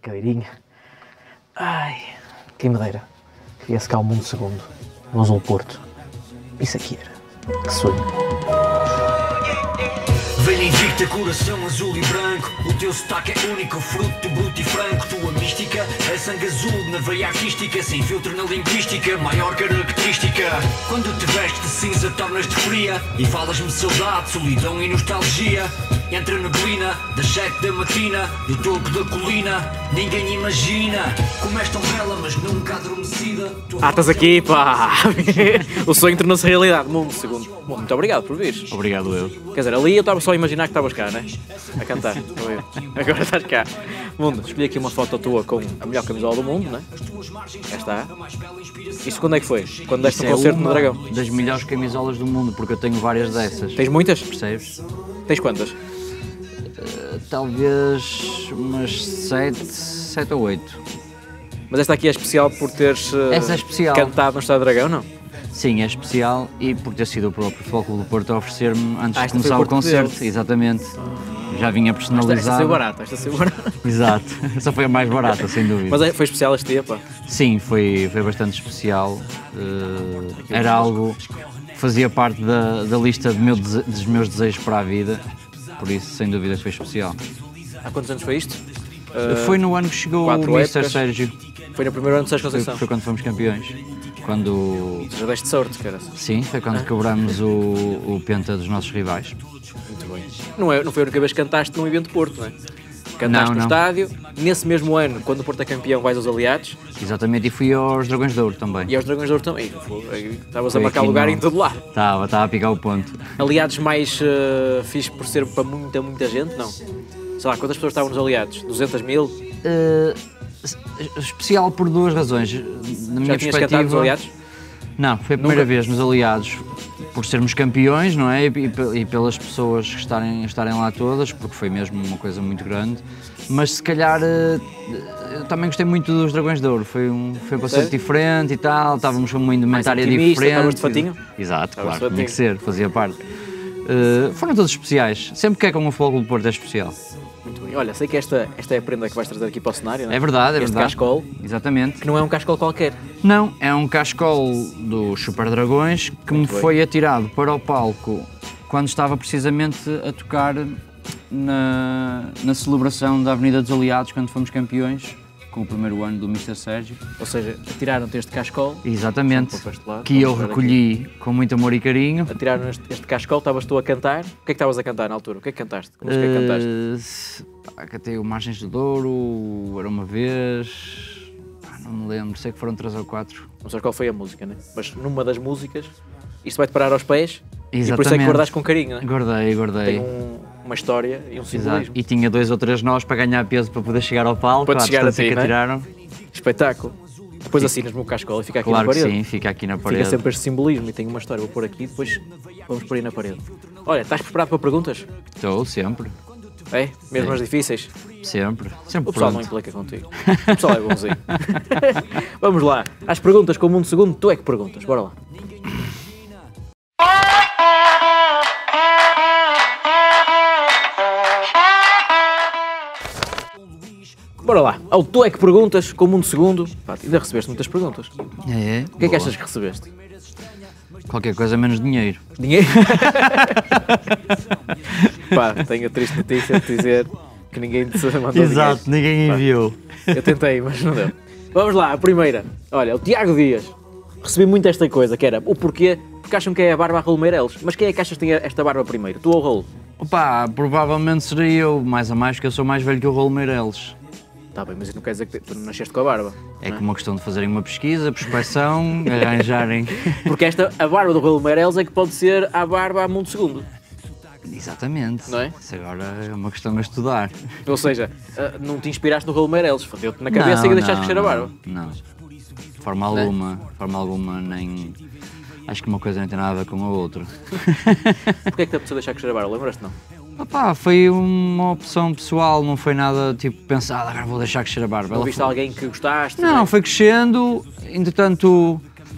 cadeirinha. Ai, quem me dera. Viesse cá ao mundo segundo, no Azul Porto. Isso aqui era. Que sonho. Velha invicta, coração azul e branco. O teu sotaque é único, fruto bruto e franco. Tua mística é sangue azul na veia artística, sem filtro na linguística, maior característica. Quando te vestes de cinza tornas-te fria e falas-me de saudade, solidão e nostalgia. Entre a neblina das 7 da matina, do topo da colina, ninguém imagina como és tão bela, mas nunca adormecida. Estás aqui, pá! O sonho tornou-se realidade. Mundo segundo. Muito obrigado por vir. Obrigado eu. Quer dizer, ali eu estava só a imaginar que estavas cá, né? A cantar. Agora estás cá. Mundo, escolhi aqui uma foto tua com a melhor camisola do mundo, né? Cá está. Isso quando é que foi? Quando deste um concerto no Dragão? Das melhores camisolas do mundo, porque eu tenho várias dessas. Tens muitas? Percebes? Tens quantas? Talvez umas 7 ou 8. Mas esta aqui é especial por teres Essa é especial. cantado no Estado do Dragão, não? Sim, é especial e por ter sido o próprio Futebol Clube do Porto a oferecer-me antes de esta foi começar o o Porto concerto. deles. Exatamente. Já vinha personalizado. Esta saiu barata, esta saiu barata. Exato. Essa foi a mais barata, sem dúvida. Mas foi especial este dia, pá. Sim, foi bastante especial. Era algo que fazia parte da lista dos meus desejos para a vida. Por isso, sem dúvida, foi especial. Há quantos anos foi isto? Foi no ano que chegou o 4 Mr. épocas. Sérgio. Foi no primeiro ano de Sérgio Conceição. Foi quando fomos campeões. Quando... Já deste sorte, cara. Sim, foi quando quebramos o penta dos nossos rivais. Muito bem. Não foi a única vez que cantaste num evento Porto, não é? Cantaste no Não. estádio. Nesse mesmo ano, quando o Porto é campeão, vais aos Aliados. Exatamente, e fui aos Dragões de Ouro também. E aos Dragões de Ouro também. Estavas a Foi marcar aqui lugar no- em todo lado. Estava a picar o ponto. Aliados mais fixe por ser para muita gente, não? Sei lá, quantas pessoas estavam nos Aliados? 200 mil? Especial por duas razões. Na minha Já tinhas cantado nos Aliados? Não, foi a primeira vez nos Aliados, por sermos campeões, não é? E pelas pessoas que estarem lá todas, porque foi mesmo uma coisa muito grande. Mas se calhar eu também gostei muito dos Dragões de Ouro, foi um conceito Sério? diferente e tal, estávamos com uma indumentária intimista, diferente. estavas de fatinho? Exato, Estavas de claro, tinha fatinho. que ser, fazia parte. Foram todos especiais, sempre que é com o Futebol Clube do Porto é especial. Muito bem. Olha, sei que esta é a prenda que vais trazer aqui para o cenário, não é? É verdade, Este verdade. cascol, Exatamente. que não é um cascol qualquer. Não, é um cascol dos Super Dragões que me bem. foi atirado para o palco quando estava precisamente a tocar na celebração da Avenida dos Aliados, quando fomos campeões, com o primeiro ano do Mr. Sérgio. Ou seja, atiraram-te este cascol, Exatamente, Só para este lado, que eu vamos ver recolhi com muito amor e carinho. atiraram este cascol, estavas tu a cantar. O que é que estavas a cantar na altura? O que é que cantaste? Que música é que cantaste? Cantei o Margens do Douro, Era Uma Vez, não me lembro, sei que foram 3 ou 4. Não sei qual foi a música, né? Mas numa das músicas, isto vai-te parar aos pés e por isso é que Exatamente. guardaste com carinho, né? Guardei. Tem uma história e um Exato. simbolismo. E tinha 2 ou 3 nós para ganhar peso para poder chegar ao palco, Para te à chegar a distância ti, que não é? atiraram. Espetáculo. Depois assinas-me o cascol e fica aqui Claro na que parede. sim, fica aqui na Fica parede. sempre este simbolismo e tem uma história. Vou pôr aqui e depois vamos pôr aí na parede. Olha, estás preparado para perguntas? Estou, sempre, É? Mesmo Sim. as difíceis? sempre O pessoal não pronto. implica contigo. O pessoal é bonzinho. Vamos lá. Às perguntas com o Mundo Segundo, tu é que perguntas. Bora lá. Bora lá. Ao tu é que perguntas com o Mundo Segundo. Pá, ainda recebeste muitas perguntas. É, O que é que achas que recebeste? Qualquer coisa menos dinheiro. Dinheiro? Pá, tenho a triste notícia de dizer que ninguém te mandou dinheiro. ninguém Pá. enviou. Eu tentei, mas não deu. Vamos lá, a primeira. Olha, o Tiago Dias. Recebi muito esta coisa, que era o porquê, porque acham que é a barba a Raul Meireles. Mas quem é que achas que tem esta barba primeiro? Tu ou o Raul? Opa, provavelmente serei eu, mais a mais, porque eu sou mais velho que o Raul Meireles. Tá bem, mas isso não quer dizer que tu não nasceste com a barba. É não como uma questão de fazerem uma pesquisa, prospeção, arranjarem... Porque a barba do Raul Meireles é que pode ser a barba a Mundo Segundo. Exatamente. Não é? Isso agora é uma questão a estudar. Ou seja, não te inspiraste no Raul Meireles, fodeu-te na cabeça e deixaste crescer a barba. Não, de forma alguma, nem... Acho que uma coisa não tem nada a ver com a outra. Porquê é que te apeteceu deixar crescer a barba? Lembras-te não? Opá, foi uma opção pessoal, não foi nada tipo pensado, agora vou deixar crescer a barba. Não Ela viste foi- alguém que gostaste? Não, foi crescendo, entretanto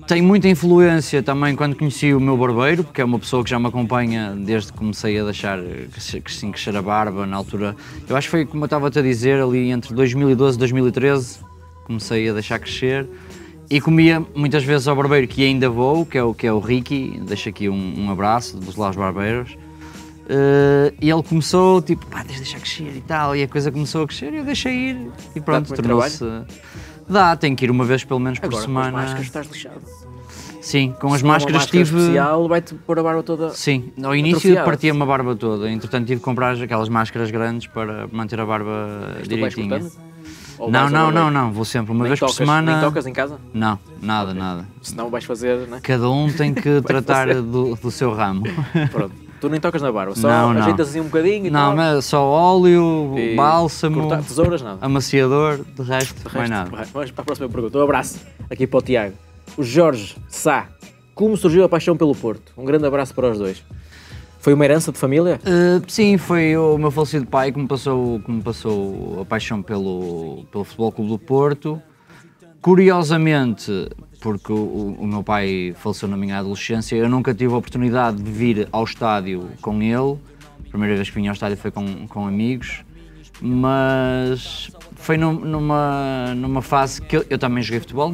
Tem muita influência também quando conheci o meu barbeiro, porque é uma pessoa que já me acompanha desde que comecei a deixar crescer a barba, na altura. Eu acho que foi, como eu estava-te a dizer, ali entre 2012 e 2013, comecei a deixar crescer. E comia muitas vezes ao barbeiro, que ainda vou, que é o Ricky, deixo aqui um abraço dos Laos Barbeiros. E ele começou, tipo, pá, tens de deixar crescer e tal, e a coisa começou a crescer e eu deixei ir. E pronto, tornou-se... Dá, tenho que ir uma vez pelo menos por semana. Com as máscaras estás lixado. Sim, com as Se não é uma máscaras máscara tive... especial, vai-te pôr a barba toda. Sim, ao início atrofiada. partia-me a barba toda, entretanto tive que comprar aquelas máscaras grandes para manter a barba Tu vais direitinha. cortando? Ou vais ao barbeiro? Não, vou sempre, uma Nem vez tocas, por semana... Nem tocas em casa? Não, nada. Senão vais fazer, né? Cada um tem que tratar fazer. do seu ramo. Pronto. Tu nem tocas na barba, só Não. ajeitas assim um bocadinho e Não, tal. mas só óleo, E bálsamo, tesouras, nada. amaciador, de resto, De mais resto, nada. Vamos para a próxima pergunta. Um abraço aqui para o Tiago. O Jorge Sá. Como surgiu a paixão pelo Porto? Um grande abraço para os dois. Foi uma herança de família? Sim, foi o meu falecido pai que me passou a paixão pelo Futebol Clube do Porto. Curiosamente, porque o meu pai faleceu na minha adolescência, eu nunca tive a oportunidade de vir ao estádio com ele. A primeira vez que vim ao estádio foi com amigos, mas foi numa fase que eu também joguei futebol,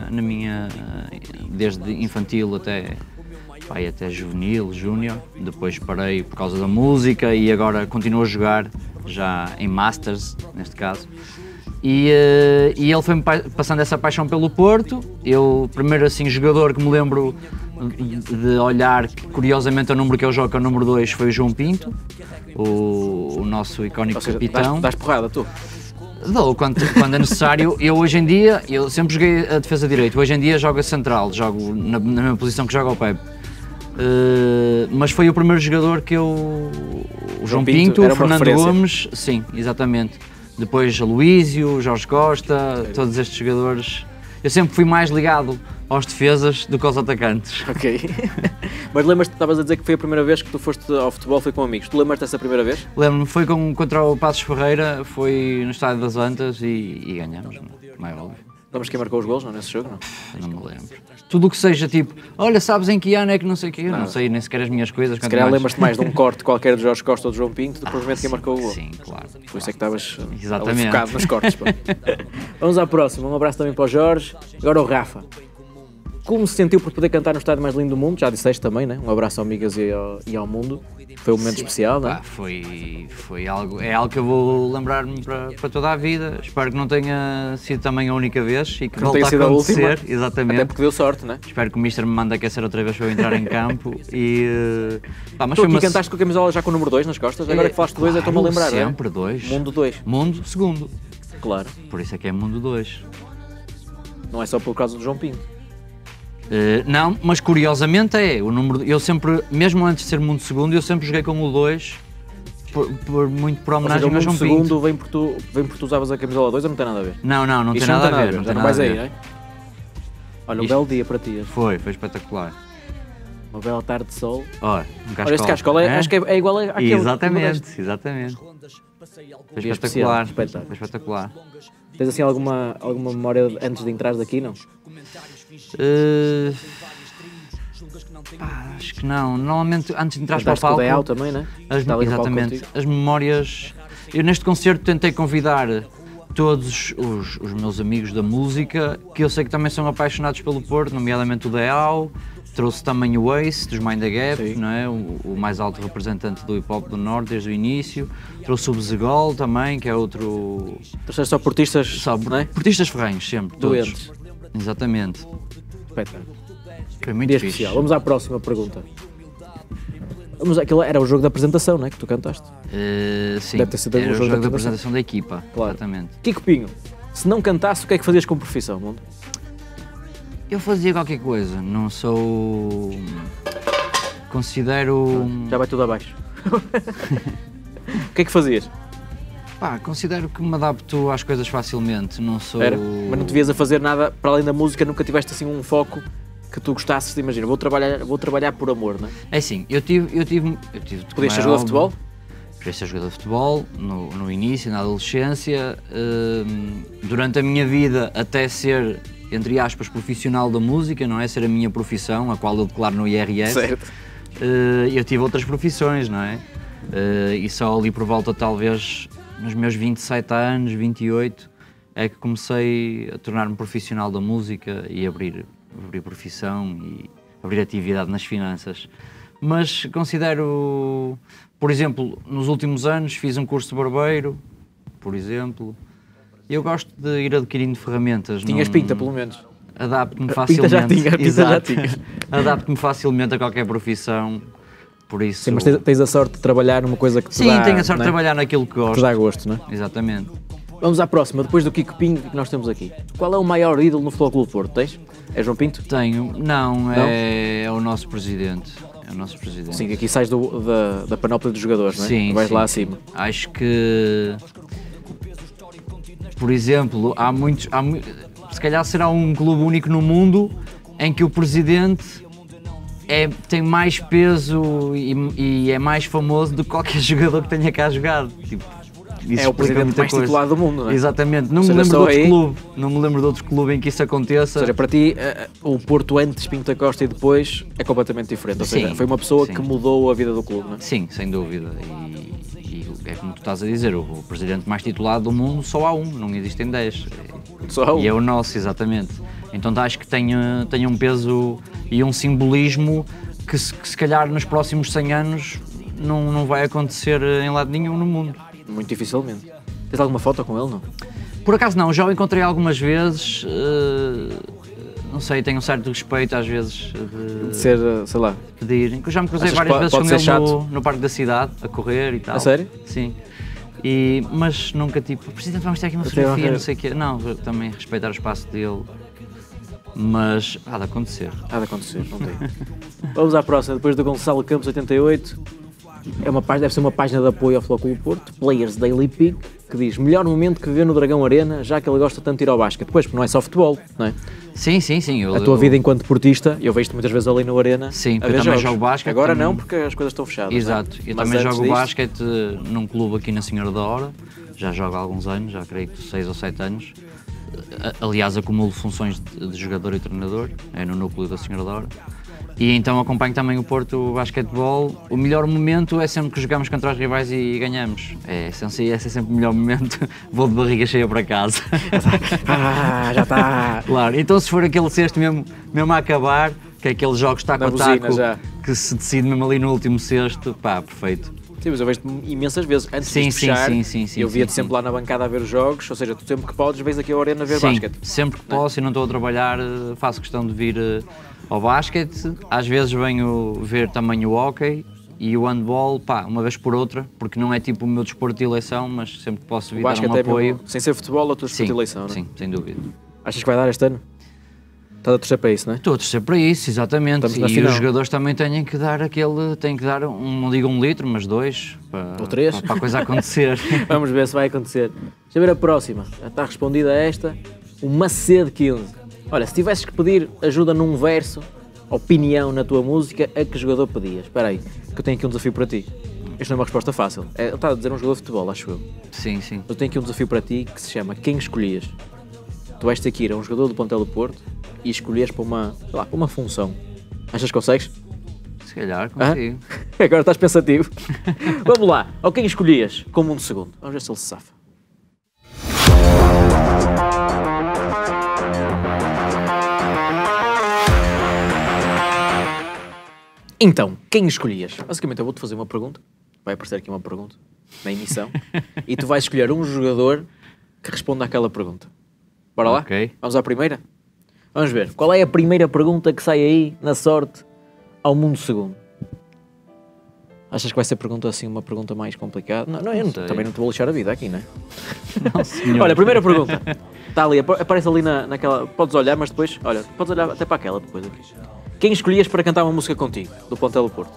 desde infantil até juvenil, júnior. Depois parei por causa da música e agora continuo a jogar, já em Masters, neste caso. E ele foi-me passando essa paixão pelo Porto. Eu, primeiro assim, jogador que me lembro de olhar, que curiosamente o número que eu jogo, que é o número 2, foi o João Pinto, o nosso icónico capitão. Dás porrada, tu? Dou, quando é necessário. Eu hoje em dia, eu sempre joguei a defesa direito, hoje em dia jogo a central, jogo na mesma posição que joga o Pepe. Mas foi o primeiro jogador que o João Pinto, o Fernando Gomes, sim, exatamente. Depois Luísio, Jorge Costa, todos estes jogadores. Eu sempre fui mais ligado aos defesas do que aos atacantes. Ok. Mas lembras-te, estavas a dizer que foi a primeira vez que tu foste ao futebol, foi com amigos. Tu lembras-te dessa primeira vez? Lembro-me, foi contra o Passos Ferreira, foi no Estádio das Antas e ganhamos, não é óbvio. Lembras quem marcou os golos nesse jogo? Não? Não me lembro. Tudo o que seja tipo, olha, sabes em que ano é que não sei o quê, eu não sei nem sequer as minhas coisas. Se calhar lembras-te mais de um corte qualquer de Jorge Costa ou de João Pinto do que provavelmente quem marcou o gol. Sim, claro. Por isso é que estavas Exatamente. focado nos cortes. Pá. Vamos à próxima. Um abraço também para o Jorge. Agora o Rafa. Como se sentiu por poder cantar no estádio mais lindo do mundo? Já disseste também, né? Um abraço ao Migas e ao mundo. Foi um momento especial, não é? Foi algo que eu vou lembrar-me para toda a vida. Espero que não tenha sido também a única vez e que não tenha volte sido a acontecer. a última. Exatamente. Até porque deu sorte, né? Espero que o Mister me mande aquecer outra vez para eu entrar em campo. Mas tu aqui cantaste com a camisola já com o número 2 nas costas? Agora que falaste 2, eu estou-me a lembrar, não é? Sempre 2. Mundo 2. Mundo segundo. Claro. Por isso é que é Mundo 2. Não é só por causa do João Pinto. Não, mas curiosamente o número. Eu sempre, mesmo antes de ser Mundo Segundo, eu sempre joguei com o 2 por homenagem ao João Pinto. O segundo vem por tu usavas a camisola 2 ou não tem nada a ver? Não tem nada a ver. Não tem nada a ver. Aí, não é? Olha, um belo dia para ti. Foi espetacular. Uma bela tarde de sol. Olha, Olha, este cascola acho que é igual àquele. Exatamente. Foi espetacular. Espetáculo. Foi espetacular. Tens assim alguma memória antes de entrares daqui, não? Acho que não. Normalmente antes de entrar para o palco. Cantaste também, né? Exatamente. As memórias. Eu neste concerto tentei convidar todos os meus amigos da música, que eu sei que também são apaixonados pelo Porto, nomeadamente o Deal. Trouxe também o Ace, dos Mind the Gap, não é? O mais alto representante do hip hop do Norte desde o início. Trouxe o Bezegol também, que é outro. Trouxeste só portistas, não é? Portistas ferrenhos, sempre. Doentes. Todos. Exatamente. Espetáculo. Foi muito Dia fixe. especial. Vamos à próxima pergunta. Aquilo era o jogo da apresentação, não é? Que tu cantaste. Sim, deve ter sido era o jogo da apresentação da equipa. Claro. Exatamente. Kiko Pinho, se não cantasse, o que é que fazias com profissão, mundo? Eu fazia qualquer coisa, não sou. Considero. Já vai tudo abaixo. O que é que fazias? Considero que me adapto às coisas facilmente, não sou. Mas não te vias a fazer nada para além da música, nunca tiveste assim um foco que tu gostasses de, imagina, vou trabalhar por amor, não é? É assim, eu tive Podias ser jogador de futebol? queria ser jogador de futebol, no início, na adolescência, durante a minha vida até ser, entre aspas, profissional da música, não é? Ser a minha profissão, a qual eu declaro no IRS. Certo. Eu tive outras profissões, não é? E só ali por volta, talvez, nos meus 27 anos, 28, é que comecei a tornar-me profissional da música e abrir profissão e abrir atividade nas finanças. Mas considero, por exemplo, nos últimos anos fiz um curso de barbeiro, por exemplo. Eu gosto de ir adquirindo ferramentas. Tinhas pinta, pelo menos. Adapto-me Pinta já facilmente. tinha, pinta já tinha. Adapto-me facilmente a qualquer profissão, por isso... Sim, mas tens a sorte de trabalhar numa coisa que te Sim, dá... tenho a sorte né? de trabalhar naquilo que Que gosto. te dá gosto, não é? Exatamente. Vamos à próxima, depois do Kiko Pinho que nós temos aqui. Qual é o maior ídolo no Futebol Clube do Porto? Tens? É João Pinto? Tenho, não? É o nosso presidente. É o nosso presidente. Sim, aqui sais da panóplia dos jogadores, não é? Sim, Vais sim, lá sim. acima. Acho que, por exemplo, se calhar será um clube único no mundo em que o presidente tem mais peso e é mais famoso do que qualquer jogador que tenha cá jogado. Tipo, isso É o explica presidente muita mais coisa. titulado do mundo, não é? Exatamente. Não Ou me seja, lembro de só outro aí- clube. Não me lembro de outro clube em que isso aconteça. Ou seja, para ti, o Porto antes Pinto da Costa e depois é completamente diferente. Ou seja, Sim, foi uma pessoa sim. que mudou a vida do clube, não é? Sim, sem dúvida. E é como tu estás a dizer, o presidente mais titulado do mundo só há um, não existem 10. Só E é o nosso, exatamente. Então acho que tem um peso e um simbolismo que se calhar nos próximos 100 anos não vai acontecer em lado nenhum no mundo. Muito dificilmente. Tens alguma foto com ele, não? Por acaso não, já o encontrei algumas vezes, não sei, tenho um certo respeito às vezes De ser, sei lá, pedir. Já me cruzei Achas várias que vezes pode com ser ele chato? no Parque da Cidade, a correr e tal. A sério? Sim. Mas nunca tipo, presidente, vamos ter aqui uma Até fotografia, ao- não sei o quê. Não, também respeitar o espaço dele. Mas há de acontecer. há de acontecer, não tem. Vamos à próxima, depois do Gonçalo Campos 88. Deve ser uma página de apoio ao Futebol Clube do Porto, Players Daily Pick, que diz melhor momento que vê no Dragão Arena, já que ele gosta tanto de ir ao basquete. Depois, porque não é só futebol, não é? Sim. A tua vida enquanto portista, eu vejo-te muitas vezes ali no Arena. Sim, a porque ver eu também jogos. jogo basquete, Agora também- não, porque as coisas estão fechadas. Exato, não é? eu Mas também antes jogo disto, basquete num clube aqui na Senhora da Hora, já jogo há alguns anos, já creio que 6 ou 7 anos. Aliás, acumulo funções de jogador e treinador, é no núcleo da Senhora da Hora. E então acompanho também o Porto Basquetebol. O melhor momento é sempre que jogamos contra os rivais e ganhamos. Esse é sempre o melhor momento. Vou de barriga cheia para casa. Já está. Claro, então se for aquele sexto mesmo a acabar, que é aquele jogo taco Na a buzina taco, já. que se decide mesmo ali no último sexto, pá, perfeito. Sim, mas eu vejo-te imensas vezes. Antes Sim, de sim, fechar, sim, eu via-te sim, sempre sim. lá na bancada a ver os jogos, ou seja, tu sempre que podes, vens aqui ao Arena ver Sim, basquete. sempre que posso e não estou a trabalhar, faço questão de vir ao basquete. Às vezes venho ver também o hóquei e o handball, pá, uma vez por outra, porque não é tipo o meu desporto de eleição, mas sempre que posso vir O dar basquete um é apoio. mesmo, sem ser futebol, a tua Sim, de eleição, não é? sim, sem dúvida. Achas que vai dar este ano? Estás a torcer para isso, não é? Estou a torcer para isso, exatamente. Estamos na E final. os jogadores também têm que dar não digo 1 litro, mas 2, Ou 3. para a coisa acontecer. Vamos ver se vai acontecer. Deixa eu ver a próxima. Já está respondida a esta. O Macedo 15. Olha, se tivesses que pedir ajuda num verso, opinião na tua música, a que jogador pedias? Espera aí, que eu tenho aqui um desafio para ti. Isto não é uma resposta fácil. Ele está a dizer um jogador de futebol, acho eu. Sim, sim. Eu tenho aqui um desafio para ti que se chama Quem Escolhias? Tu vais ter que ir a um jogador do Plantel do Porto e escolheres para uma, sei lá, para uma função. Achas que consegues? Se calhar Hã? consigo. Agora estás pensativo. Vamos lá. Ao quem escolhias? Com um segundo. Vamos ver se ele se safa. Então, quem escolhias? Basicamente eu vou-te fazer uma pergunta. Vai aparecer aqui uma pergunta na emissão. E tu vais escolher um jogador que responda àquela pergunta. Bora lá? Ok. Vamos à primeira? Vamos ver. Qual é a primeira pergunta que sai aí, na sorte, ao mundo segundo? Achas que vai ser pergunta assim, uma pergunta mais complicada? Não, eu sei. também não te vou lixar a vida aqui, não é? Não, senhor. Olha, primeira pergunta. Está ali, aparece ali naquela... Podes olhar, mas depois... Olha, podes olhar até para aquela depois. Aqui. Quem escolhias para cantar uma música contigo, do Plantel do Porto?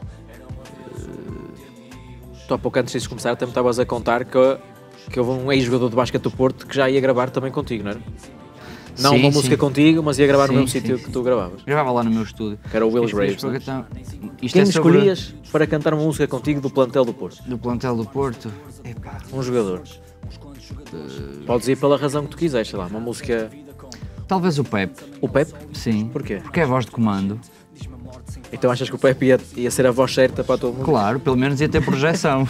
Tu há pouco antes de começar até me estavas a contar que houve um ex-jogador de basquete do Porto que já ia gravar também contigo, não era? Não Sim, uma sim. música contigo, mas ia gravar Sim, no mesmo sim, sítio sim. que tu gravavas. Gravava lá no meu estúdio. Que era o Will Isto Graves, é né? então, isto Quem é sobre- escolhias para cantar uma música contigo do plantel do Porto? Do plantel do Porto? Epá, Um jogador. Podes ir pela razão que tu quiseres, sei lá, uma música... talvez o Pepe, O Pepe? sim. Porquê? Porque é a voz de comando. Então achas que o Pepe ia ser a voz certa para todo mundo? Claro, pelo menos ia ter projeção.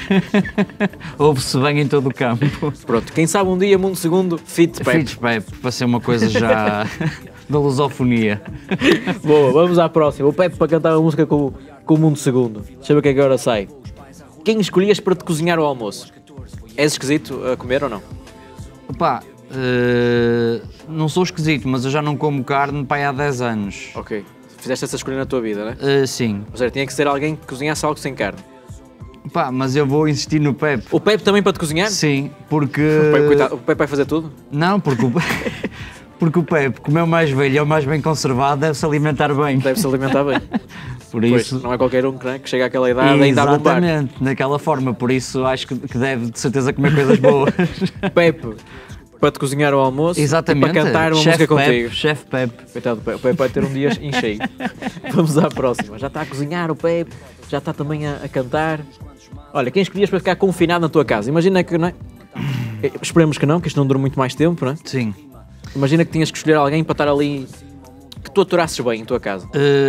Ouve-se bem em todo o campo. Pronto, quem sabe um dia Mundo Segundo, fit Pepe. Fitch Pepe, para ser uma coisa já da lusofonia. Boa, vamos à próxima. O Pepe para cantar uma música com o Mundo Segundo. Deixa eu ver o que é que agora sai. Quem escolhias para te cozinhar o almoço? És esquisito a comer ou não? Opá, não sou esquisito, mas eu já não como carne pá, há 10 anos. Ok. Fizeste essa escolha na tua vida, né? Sim. Ou seja, tinha que ser alguém que cozinhasse algo sem carne. Pá, mas eu vou insistir no Pepe. O Pepe também para te cozinhar? Sim, porque... O Pepe, coitado, o Pepe vai fazer tudo? Não, porque o... porque o Pepe, como é o mais velho e é o mais bem conservado, deve-se alimentar bem. Deve-se alimentar bem. Por Pois, isso... não é qualquer um que chega àquela idade e ainda a bombar. Exatamente, daquela forma. Por isso acho que deve de certeza comer coisas boas. Pepe para te cozinhar o almoço Exatamente. e para cantar uma Chef música Pepe, contigo. Chef Pepe. Coitado do Pepe, o Pepe vai ter um dia em cheio. Vamos à próxima. Já está a cozinhar o Pepe, já está também a cantar. Olha, quem escolhias para ficar confinado na tua casa? Imagina que, não é? Esperemos que não, que isto não dure muito mais tempo, não é? Sim. Imagina que tinhas que escolher alguém para estar ali, que tu aturasses bem em tua casa.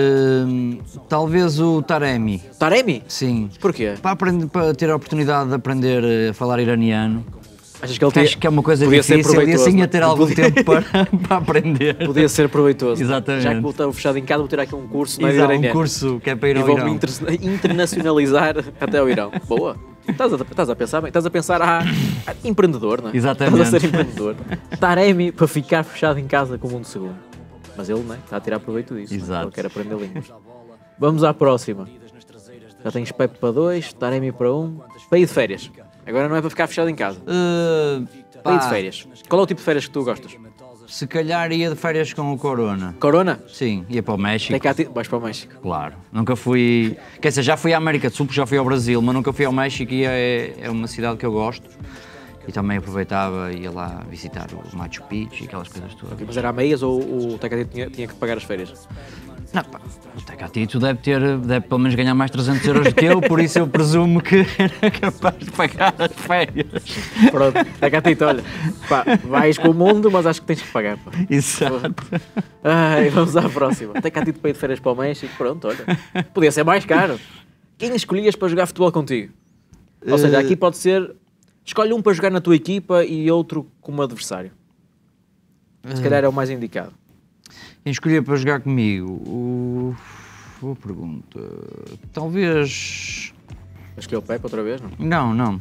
Talvez o Taremi. Taremi? Sim. Porquê? Para ter a oportunidade de aprender a falar iraniano. Achas que ele Que acho que é uma coisa podia ser difícil e proveitoso, assim não é? ia ter algum tempo para aprender. Podia ser proveitoso. Exatamente. Já que vou estar fechado em casa, vou ter aqui um curso na Exato, um iraniano. curso que é para ir E ao vou-me Irão. internacionalizar até ao Irão. Boa. Estás a pensar bem? Estás a pensar, empreendedor, não é? Exatamente. Estás a ser empreendedor. Taremi para ficar fechado em casa com o mundo segundo. Mas ele, não é? Está a tirar proveito disso. não é? Exato. Ele quer aprender línguas. Vamos à próxima. Já tens Pepe para 2, Taremi para 1. Para ir de férias. Agora não é para ficar fechado em casa. Para ir de férias. Qual é o tipo de férias que tu gostas? Se calhar ia de férias com o Corona. Corona? Sim, ia para o México. Tem cá, vais para o México. Claro. Nunca fui. Quer dizer, já fui à América do Sul, porque já fui ao Brasil, mas nunca fui ao México e é uma cidade que eu gosto. E também aproveitava e ia lá visitar o Machu Picchu e aquelas coisas todas. Mas era a meias ou o Tecatito tinha que pagar as férias? Não, pá, o Tecatito deve pelo menos ganhar mais 300 euros do que eu, por isso eu presumo que era capaz de pagar as férias. Pronto, Tecatito, olha, pá, vais com o mundo, mas acho que tens que pagar. Pá. Exato. Ai, vamos à próxima. Tecatito para ir de férias para o México, pronto, olha. Podia ser mais caro. Quem escolhias para jogar futebol contigo? Ou seja, aqui pode ser, escolhe um para jogar na tua equipa e outro como adversário. Se calhar é o mais indicado. Quem escolhia para jogar comigo? Boa pergunta. Talvez... Escolheu o Pepe outra vez, não? Não.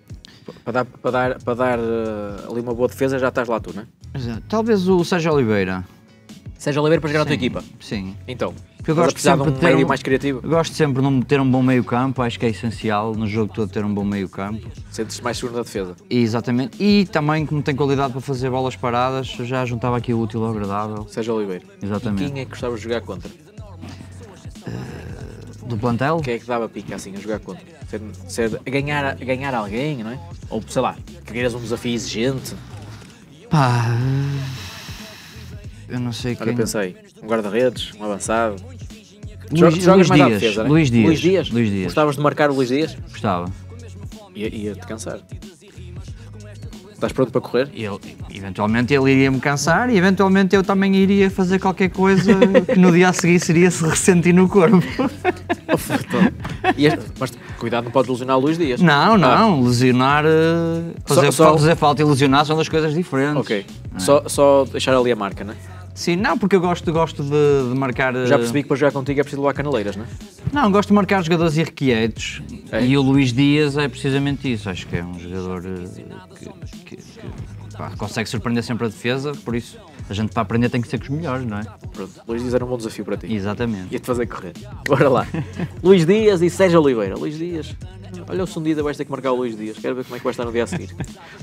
Para dar ali uma boa defesa já estás lá tu, não é? Exato. Talvez o Sérgio Oliveira. Sérgio Oliveira para jogar na tua equipa. Sim. Então, Porque eu estás a gosto precisar de sempre um de ter médio mais criativo? Eu gosto sempre de ter um bom meio campo, acho que é essencial no jogo todo ter um bom meio campo. Sentes-te mais seguro na defesa? Exatamente. E também, como tem qualidade para fazer bolas paradas, já juntava aqui o útil ao agradável. Sérgio Oliveira. Exatamente. E quem é que gostavas de jogar contra? Do plantel? Quem é que dava pica assim a jogar contra? Ganhar alguém, não é? Ou sei lá, querias um desafio exigente. Pá... Eu não sei Olha, quem... pensei, um guarda-redes, um avançado. Luís Jogas mais à Dias, defesa, não é? Luís Dias. Luís Dias? Luís Dias. Gostavas de marcar o Luís Dias? Gostava. Ia-te cansar. Estás pronto para correr? Eventualmente ele iria me cansar e eventualmente eu também iria fazer qualquer coisa que no dia a seguir seria se ressentir no corpo. Mas cuidado, não podes lesionar o Luís Dias. Não, lesionar, fazer falta e lesionar são duas coisas diferentes. Ok, só deixar ali a marca, não é? Sim, não, porque eu gosto de marcar... Já percebi que para jogar contigo é preciso levar caneleiras, não é? Não, gosto de marcar jogadores irrequietos e o Luís Dias é precisamente isso. Acho que é um jogador que consegue surpreender sempre a defesa, por isso a gente para aprender tem que ser com os melhores, não é? Pronto, Luís Dias era um bom desafio para ti. Exatamente. Ia-te fazer correr. Bora lá. Luís Dias e Sérgio Oliveira. Luís Dias, olha o Sundida, vais ter que marcar o Luís Dias. Quero ver como é que vai estar no dia a seguir.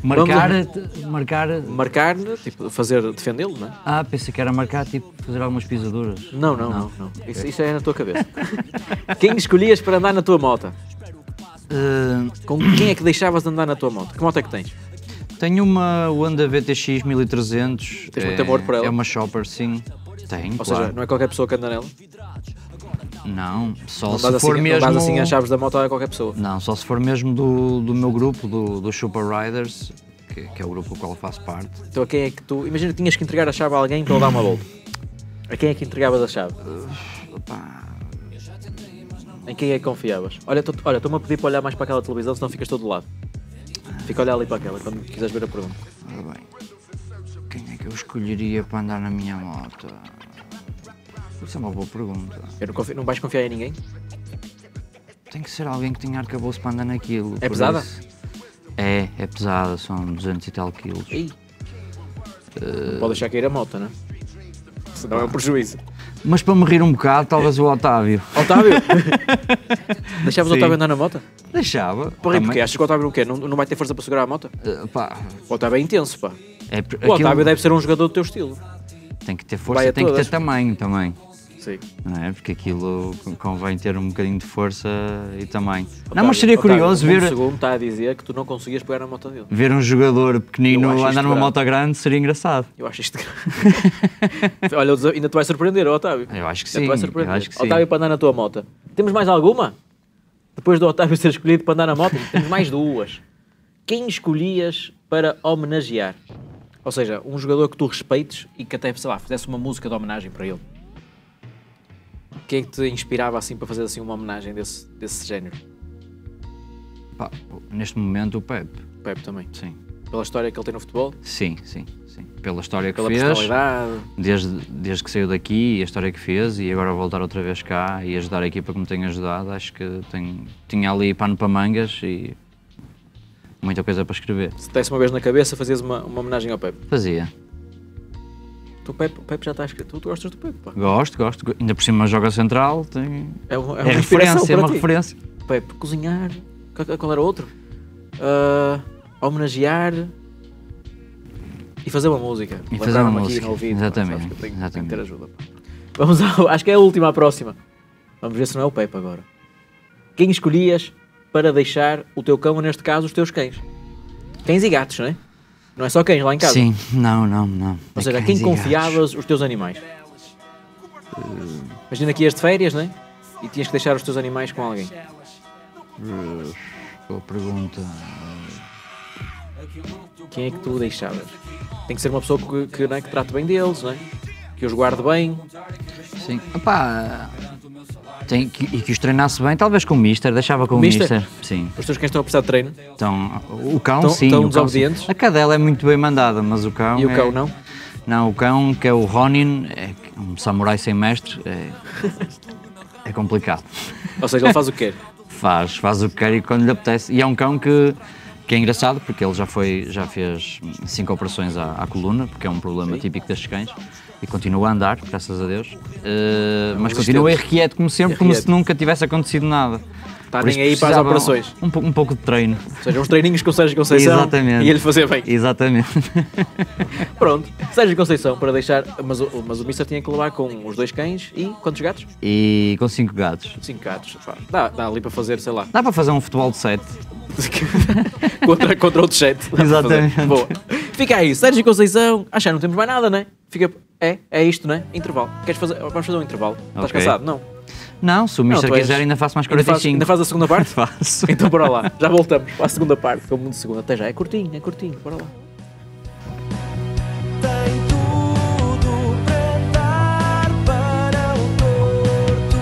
Marcar, tipo, defendê-lo, não é? Pensei que era marcar, tipo, fazer algumas pisaduras. Não. Isso é na tua cabeça. Quem escolhias para andar na tua moto? Com quem é que deixavas de andar na tua moto? Que moto é que tens? Tenho uma Honda VTX 1300. Tens muito amor por ela? É uma shopper, sim. Tenho, Ou claro. seja, não é qualquer pessoa que anda nela? Não, só Não se dás for assim, mesmo... não dás assim as chaves da moto a qualquer pessoa? Não, só se for mesmo do meu grupo, do Super Riders, que é o grupo do qual eu faço parte. Então a quem é que tu... Imagina que tinhas que entregar a chave a alguém para ele dar uma volta. A quem é que entregavas a chave? Opá, Em quem é que confiavas? Olha, estou-me a pedir para olhar mais para aquela televisão, senão ficas todo lado. Fica a olhar ali para aquela, quando quiseres ver a pergunta. ora bem, quem é que eu escolheria para andar na minha moto? Isso é uma boa pergunta. Não vais confiar em ninguém? Tem que ser alguém que tenha arcabouço para andar naquilo. É por pesada? isso. É pesada, são 200 e tal quilos. Ei. Não pode deixar cair a moto, não é? Senão é um prejuízo. Mas para me rir um bocado, talvez o Otávio. Otávio? Deixavas o Sim. Otávio andar na moto? Deixava. Porra, e porquê? Achas que o Otávio o quê? Não vai ter força para segurar a moto? Pá, O Otávio é intenso, pá. é, O Otávio deve ser um jogador do teu estilo. tem que ter Vai força, a tem que ter todas. tamanho também. Sim. Não é? Porque aquilo convém ter um bocadinho de força e tamanho. Não, mas seria curioso ver. O ver, segundo está a dizer que tu não conseguias pegar na moto dele. ver um jogador pequenino Eu acho isto andar numa grave. moto grande, seria engraçado. Eu acho isto. Olha, ainda te vai surpreender, ó, Otávio. Eu acho que Ainda te sim, vai surpreender. eu acho que sim. Otávio para andar na tua moto. Temos mais alguma? Depois do Otávio ser escolhido para andar na moto, temos mais duas. Quem escolhias para homenagear? Ou seja, um jogador que tu respeites e que até, sei lá, fizesse uma música de homenagem para ele. Quem é que te inspirava assim para fazer assim uma homenagem desse género? Pá, neste momento o Pepe, Pepe também. sim. Pela história que ele tem no futebol, Sim. Pela história que pela fez, personalidade. desde que saiu daqui, a história que fez e agora voltar outra vez cá e ajudar a equipa que me tem ajudado, acho que tinha ali pano para mangas e muita coisa para escrever. Se te desse uma vez na cabeça, fazias uma homenagem ao Pepe. Fazia. O Pepe já está escrito. Tu gostas do Pepe, pá. Gosto. Ainda por cima joga central, É uma é inspiração referência, é para uma ti. referência. Pepe, cozinhar. Qual era o outro? Homenagear. E fazer uma música. E fazer uma Lembrar-me aqui música, no ouvido, exatamente, sabes que eu tenho que exatamente. ter ajuda. Pá. Acho que é a última, a próxima. Vamos ver se não é o Pepe agora. Quem escolhias para deixar o teu cão, ou neste caso, os teus cães? Cães e gatos, não é? Não é só cães lá em casa. Sim, não. Ou seja, a quem confiavas os teus animais? Imagina que ias de férias, não é? E tinhas que deixar os teus animais com alguém. Boa pergunta. Quem é que tu deixavas? Tem que ser uma pessoa não é, que trate bem deles, não é? Que os guarde bem. Sim. Epá, e que os treinasse bem, talvez com o Mister, deixava com o Mister? Mister. Sim. Os teus cães estão a precisar de treino. Então, o cão, Estão- sim. estão o cão, desobedientes? sim. A cadela é muito bem mandada, mas o cão. E o cão não? Não, o cão, que é o Ronin, é um samurai sem mestre, é complicado. Ou seja, ele faz o quê? Faz o que quer e quando lhe apetece. E é um cão que é engraçado, porque ele já fez 5 operações à coluna, porque é um problema típico destes cães, e continua a andar, graças a Deus. Mas continua irrequieto como sempre, como se nunca tivesse acontecido nada. Está Por nem isso aí para as precisava operações. Um pouco de treino. Ou seja, uns treininhos com o Sérgio Conceição Exatamente. e ele fazer bem. Exatamente. Pronto, Sérgio Conceição para deixar. Mas o Mister tinha que levar com os 2 cães e quantos gatos? E com 5 gatos. 5 gatos. Pá, dá ali para fazer, sei lá, Dá para fazer um futebol de 7. contra outro 7. Exatamente. Boa. Fica aí, Sérgio Conceição. Não temos mais nada, né? É isto, né? Intervalo. Vamos fazer um intervalo. Estás Ok. cansado? Não. Não, se o Mister tu és- quiser ainda faço mais Ainda 45. ainda faz a segunda parte? Faço. Então bora lá. Já voltamos para a segunda parte. Como de segunda. Até já. É curtinho. Bora lá. Tem tudo para dar para o torto.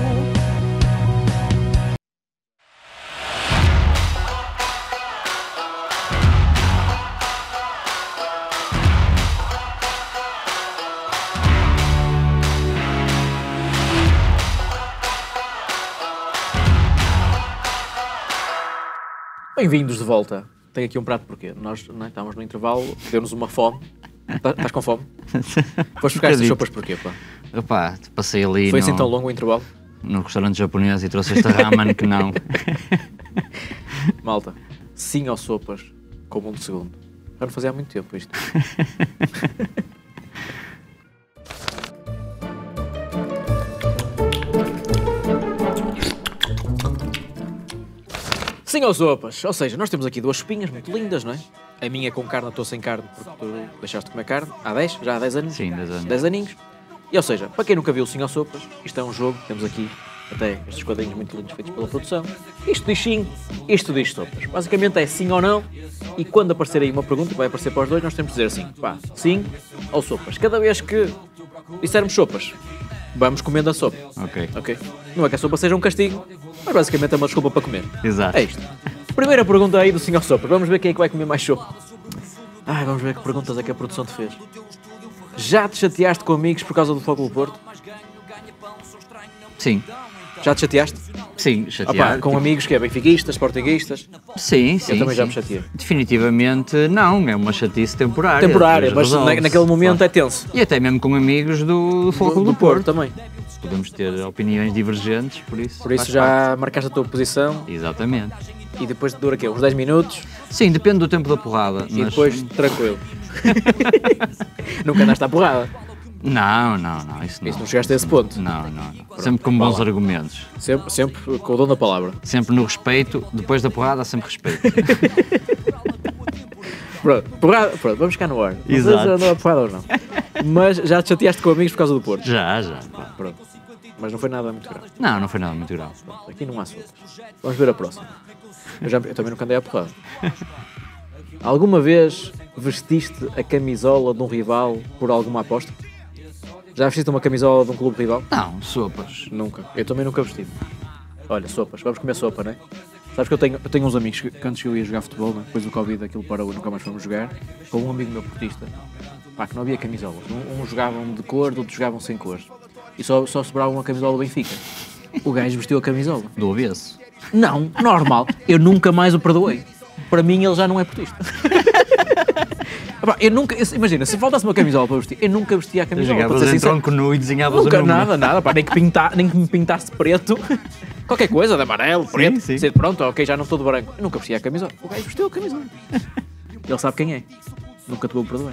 Bem-vindos de volta. Tenho aqui um prato porquê. Nós estávamos no intervalo, deu-nos uma fome. Estás com fome? Foste buscar estas Acredito. sopas porquê, pá? Opá, passei ali Foi assim tão longo o intervalo? no restaurante japonês e trouxe esta ramen que não. Malta, sim ao sopas com 1 segundo. Já não fazia há muito tempo isto. Sim ou sopas? Ou seja, nós temos aqui duas sopinhas muito lindas, não é? A minha com carne, a tua sem carne, porque tu deixaste de comer carne há 10, já há 10 anos? Sim, 10 anos. 10 aninhos. E ou seja, para quem nunca viu o Sim ou Sopas, isto é um jogo, temos aqui até estes quadrinhos muito lindos feitos pela produção. Isto diz sim, isto diz sopas. Basicamente é sim ou não, e quando aparecer aí uma pergunta, que vai aparecer para os dois, nós temos de dizer assim, pá, sim ou sopas. Cada vez que dissermos sopas, vamos comendo a sopa. Ok? Não é que a sopa seja um castigo, mas basicamente é uma desculpa para comer. Exato. É isto. Primeira pergunta aí do Sim ou Sopas. Vamos ver quem é que vai comer mais sopa. Vamos ver que perguntas é que a produção te fez. Já te chateaste com amigos por causa do Fogo do Porto? Sim. Já te chateaste? Sim, chateado. Com amigos que é benfiquistas, sportinguistas? Sim, sim. Eu também já sim. me chateei. Definitivamente não, é uma chatice temporária. Temporária, depois mas resolve-se, naquele momento claro. é tenso. E até mesmo com amigos do Fogo do Porto. também. Podemos ter opiniões divergentes, por isso. Por isso faz já marcaste a tua posição parte. Exatamente. e depois dura quê? Uns 10 minutos Sim, depende do tempo da porrada. e mas... depois tranquilo. Nunca andaste à porrada. Não, isso não. Isso não chegaste a esse ponto. Não. Sempre com bons argumentos. Sempre com o dom da palavra. Sempre no respeito, depois da porrada há sempre respeito. Pronto, vamos ficar no ar. Não sei se Exato. andou a porrada ou não. Mas já te chateaste com amigos por causa do Porto. já. Pronto. Mas não foi nada muito grave. Não foi nada muito grave. Aqui não há sopas. Vamos ver a próxima. Eu também nunca andei à porrada. Alguma vez vestiste a camisola de um rival por alguma aposta? Já vestiste uma camisola de um clube rival? Não, sopas. Nunca. Eu também nunca vesti. Olha, sopas. Vamos comer sopa, não é? Sabes que eu tenho uns amigos que antes eu ia jogar futebol, né? Depois do Covid aquilo parou e nunca mais fomos jogar, com um amigo meu portista, pá, que não havia camisolas. Uns jogavam de cor, outros jogavam sem cor. E só sobrava uma camisola do Benfica. O gajo vestiu a camisola. Do avesso. Não, normal. Eu nunca mais o perdoei. Para mim ele já não é portista. Epá, imagina, se faltasse uma camisola para vestir, eu nunca vestia a camisola. para Jogavas ser em sincero. tronco nu e desenhavas o Nunca, número. nada, pá, nem que me pintasse de preto, qualquer coisa, de amarelo, preto, sim. Dizer, pronto, ok, já não estou de branco. Eu nunca vestia a camisola. O gajo vestiu a camisola. Ele sabe quem é. Nunca te vou perdoar.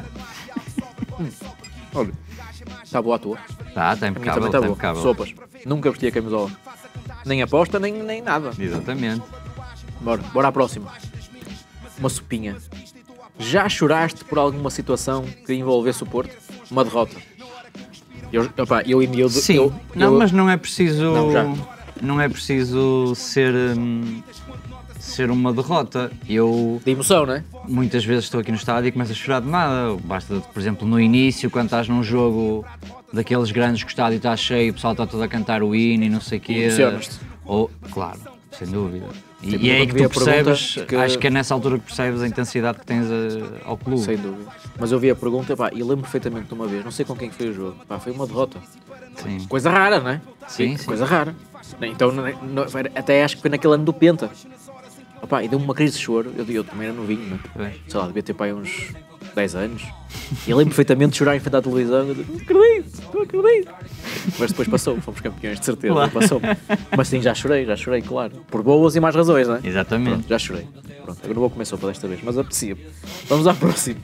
Olha, está boa a tua. Tá A minha impecável, também está tá boa. impecável. Sopas. Nunca vesti a camisola. Nem aposta, nem nada. Exatamente. Bora à próxima. Uma sopinha. Já choraste por alguma situação que envolvesse o Porto? Uma derrota? Eu e miúdo... Sim, mas não é preciso. Não, já. Não é preciso ser uma derrota. Eu De emoção, não é? muitas vezes estou aqui no estádio e começo a chorar de nada. Basta, por exemplo, no início, quando estás num jogo daqueles grandes que o estádio está cheio, o pessoal está todo a cantar o hino e não sei o quê. Emocionas-te. Claro, sem dúvida. Tipo, E é aí quando que vi a tu percebes, pergunta que- acho que é nessa altura que percebes a intensidade que tens ao clube. Sem dúvida. Mas eu vi a pergunta, pá, e lembro perfeitamente de uma vez, não sei com quem foi o jogo, pá, foi uma derrota. Sim. Coisa rara, não é? Sim. Coisa rara. Então, até acho que foi naquele ano do Penta. Opá, e deu-me uma crise de choro, eu também era novinho, não é? Pois. Sei lá, devia ter pá, uns 10 anos. E eu lembro perfeitamente de chorar em frente à televisão, eu digo, não acredito. Mas depois passou, fomos campeões, de certeza, Claro. passou. Mas sim, já chorei, claro. Por boas e más razões, não é? Exatamente. Pronto, já chorei. Pronto, agora não vou comer sopa desta vez, mas apetecia. Vamos à próxima.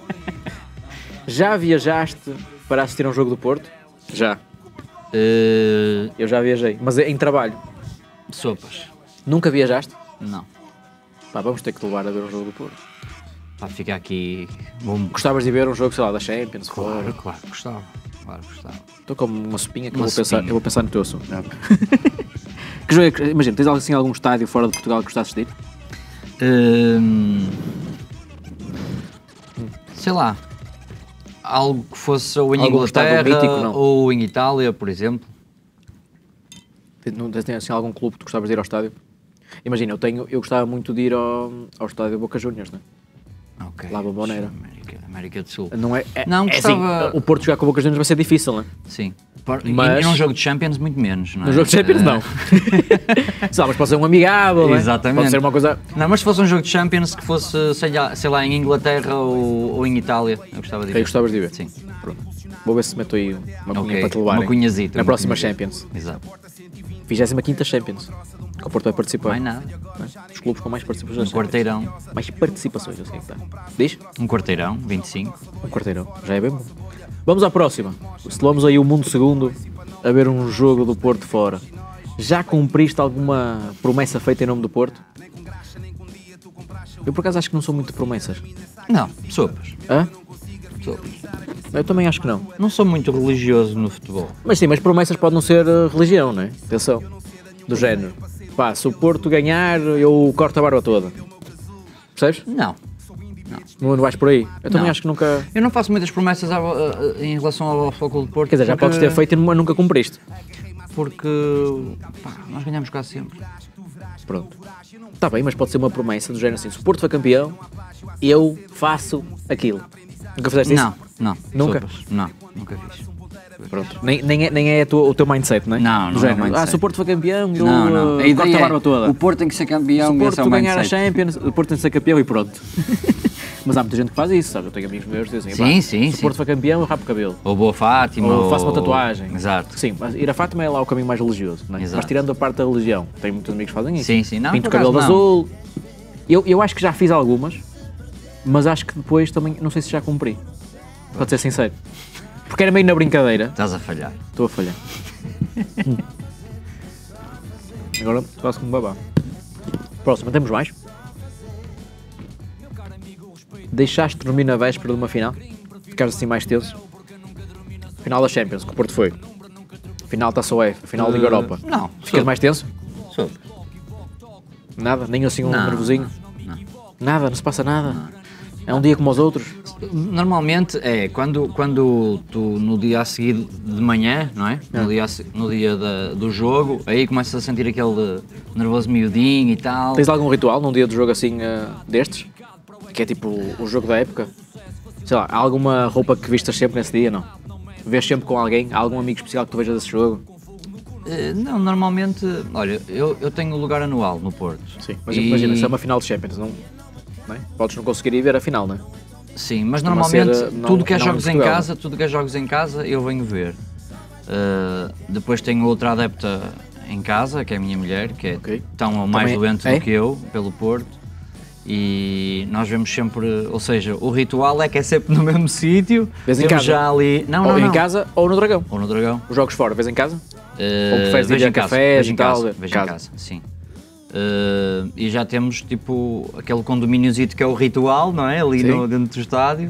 Já viajaste para assistir a um jogo do Porto? Já. Eu já viajei, mas em trabalho. Sopas. Nunca viajaste? Não. Pá, vamos ter que te levar a ver um jogo do Porto. Para ficar aqui. Gostavas de ver um jogo, sei lá, da Champions? Claro, fora? claro, gostava. Claro, gostava. Estou com uma sopinha que Uma eu vou pensar no teu assunto. Que jogo é que, imagina, tens assim, algum estádio fora de Portugal que gostasses de ir? Sei lá. Algo que fosse ou em Algum estádio Inglaterra mítico, não? ou em Itália, por exemplo. Tens assim, algum clube que tu gostavas de ir ao estádio? Imagina, eu gostava muito de ir ao estádio Boca Juniors, né? Ok. Lá Bombonera. América do Sul. Não é? Não, é assim, gostava- o Porto jogar com o Boca Juniors vai ser difícil, não é? Sim. Mas- E num jogo de Champions, muito menos, não é? No jogo de Champions, não. Sei lá, mas pode ser um amigável, não é? Exatamente. Pode ser uma coisa... Não, mas se fosse um jogo de Champions que fosse, sei lá, em Inglaterra ou em Itália, eu gostava de ver. Eu gostavas de ver? Sim. Pronto. Vou ver se meto aí uma cunha Ok, para te levarem. uma cunhazita. Na uma próxima cunhazita. Champions. Exato. 25ª Champions. Que o Porto vai participar. Mais nada. Não é? Os clubes com mais participações. Um na Champions. quarteirão. Mais participações, eu sei que está. Diz? Um quarteirão, 25. Um quarteirão. Já é bem bom. Vamos à próxima. Se levamos aí o mundo segundo a ver um jogo do Porto fora. Já cumpriste alguma promessa feita em nome do Porto? Eu por acaso acho que não sou muito de promessas. Não, sopas. Hã? Sopas. Eu também acho que não. Não sou muito religioso no futebol. Mas sim, mas promessas podem não ser religião, não é? Atenção. Do género. Pá, se o Porto ganhar, eu corto a barba toda. Percebes? Não. Não vais por aí. Eu também Não. acho que nunca... Eu não faço muitas promessas em relação ao Futebol de Porto. Quer dizer, já podes ter feito e nunca cumpriste. Porque pá, nós ganhamos quase sempre. Pronto. Está bem, mas pode ser uma promessa do género assim. Se o Porto for campeão, eu faço aquilo. Nunca fizeste isso? Não. Nunca? Sopas. Não, nunca fiz. Pronto. Nem é o teu mindset, não é? Não, Do não é género, o mindset. se o Porto for campeão, eu Não. A corto ideia a barba toda. o Porto tem que ser campeão. Se o esse é Porto o ganhar a mindset. Champions, o Porto tem que ser campeão e pronto. Mas há muita gente que faz isso, sabe? Eu tenho amigos meus que dizem, Sim, "Pá, sim, se o sim. Porto for campeão, eu rapo o cabelo. Ou Boa Fátima. Ou faço uma tatuagem. Exato. Sim, mas ir a Fátima é lá o caminho mais religioso, não é? Exato. Mas tirando a parte da religião, tenho muitos amigos que fazem isso. Sim. Não, Pinto o por cabelo de acaso não. azul. Eu acho que já fiz algumas, mas acho que depois também, não sei se já cumpri. Para ser sincero. Porque era meio na brincadeira. Estás a falhar. Estou a falhar. Agora quase como babá. Próxima, temos mais? Deixaste dormir na véspera de uma final? Ficaste assim mais tenso? Final da Champions, que o Porto foi. Final da Taça UEFA, final da Liga Europa. Não. Ficas mais tenso? Sopas. Nada? Nem assim um Não, nervosinho? não. Nada? Não se passa nada? É um dia como os outros? Normalmente é quando tu no dia a seguir de manhã, não é? No dia do jogo, aí começas a sentir aquele nervoso miudinho e tal. Tens algum ritual num dia de jogo assim destes? Que é tipo o jogo da época? Sei lá, há alguma roupa que vistas sempre nesse dia, não? Vês sempre com alguém? Há algum amigo especial que tu vejas desse jogo? Não, normalmente, olha, eu tenho lugar anual no Porto. Sim, mas E- imagina, se é uma final de Champions, não é? Podes não conseguir ir ver a final, não é? Sim, mas Costuma normalmente ser, não- tudo que é não jogos em em Portugal. casa, tudo que é jogos em casa eu venho ver. Depois tenho outra adepta em casa, que é a minha mulher, que é Ok. tão ou mais Também doente é? do que eu, pelo Porto. E nós vemos sempre, ou seja, o ritual é que é sempre no mesmo sítio. Vês em Temos casa? já ali, não, Ou não, em não. casa ou no Dragão. Ou no Dragão. Os jogos fora, vês em casa? Ou preferes ir a cafés vejo e em tal? casa, vejo Casa. em casa, sim. E já temos tipo aquele condomíniozito que é o ritual, não é? Ali Sim. dentro do estádio.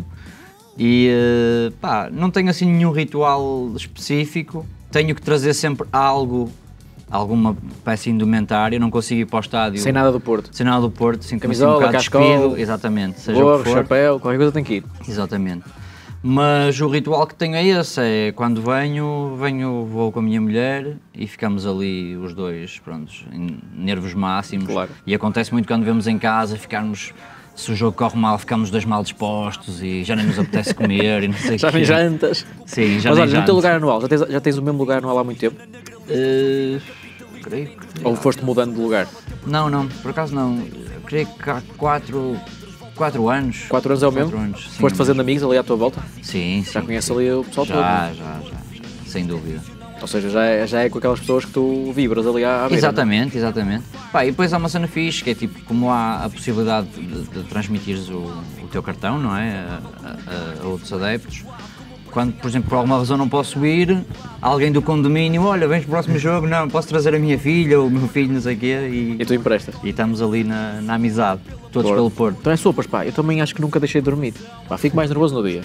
E pá, não tenho assim nenhum ritual específico. Tenho que trazer sempre algo, alguma peça indumentária. Não consigo ir para o estádio Sem nada do Porto. sem nada do Porto, sinto-me assim Camisola, um bocado cascola, despido. Exatamente, seja o Gorro, que for. chapéu, qualquer coisa tem que ir. Exatamente. Mas o ritual que tenho é esse, é quando vou com a minha mulher e ficamos ali os dois, prontos, em nervos máximos. Claro. E acontece muito quando vemos em casa, se o jogo corre mal, ficamos dois mal dispostos e já nem nos apetece comer e não sei o Já quê. nem jantas. Sim, já Mas nem olha, no janto. teu lugar anual, já tens o mesmo lugar anual há muito tempo? Creio que... Ou foste mudando de lugar? Não, por acaso não. Creio que há 4 anos. 4 anos é o mesmo? 4 anos, sim. Foste fazendo amigos ali à tua volta? Sim, Já sim, conheces sim. ali o pessoal todo? Já, sem dúvida. Ou seja, já é com aquelas pessoas que tu vibras ali à beira. Exatamente. Pá, e depois há uma cena fixe, que é tipo, como há a possibilidade de transmitires o teu cartão, não é? A outros adeptos. Quando, por exemplo, por alguma razão não posso ir, alguém do condomínio, olha, vens para o próximo jogo, não, posso trazer a minha filha ou o meu filho, não sei o quê, E tu emprestas? e estamos ali na amizade, todos Porto. pelo Porto. Então é sopas, pá. Eu também acho que nunca deixei de dormir. Pá, fico mais nervoso no dia.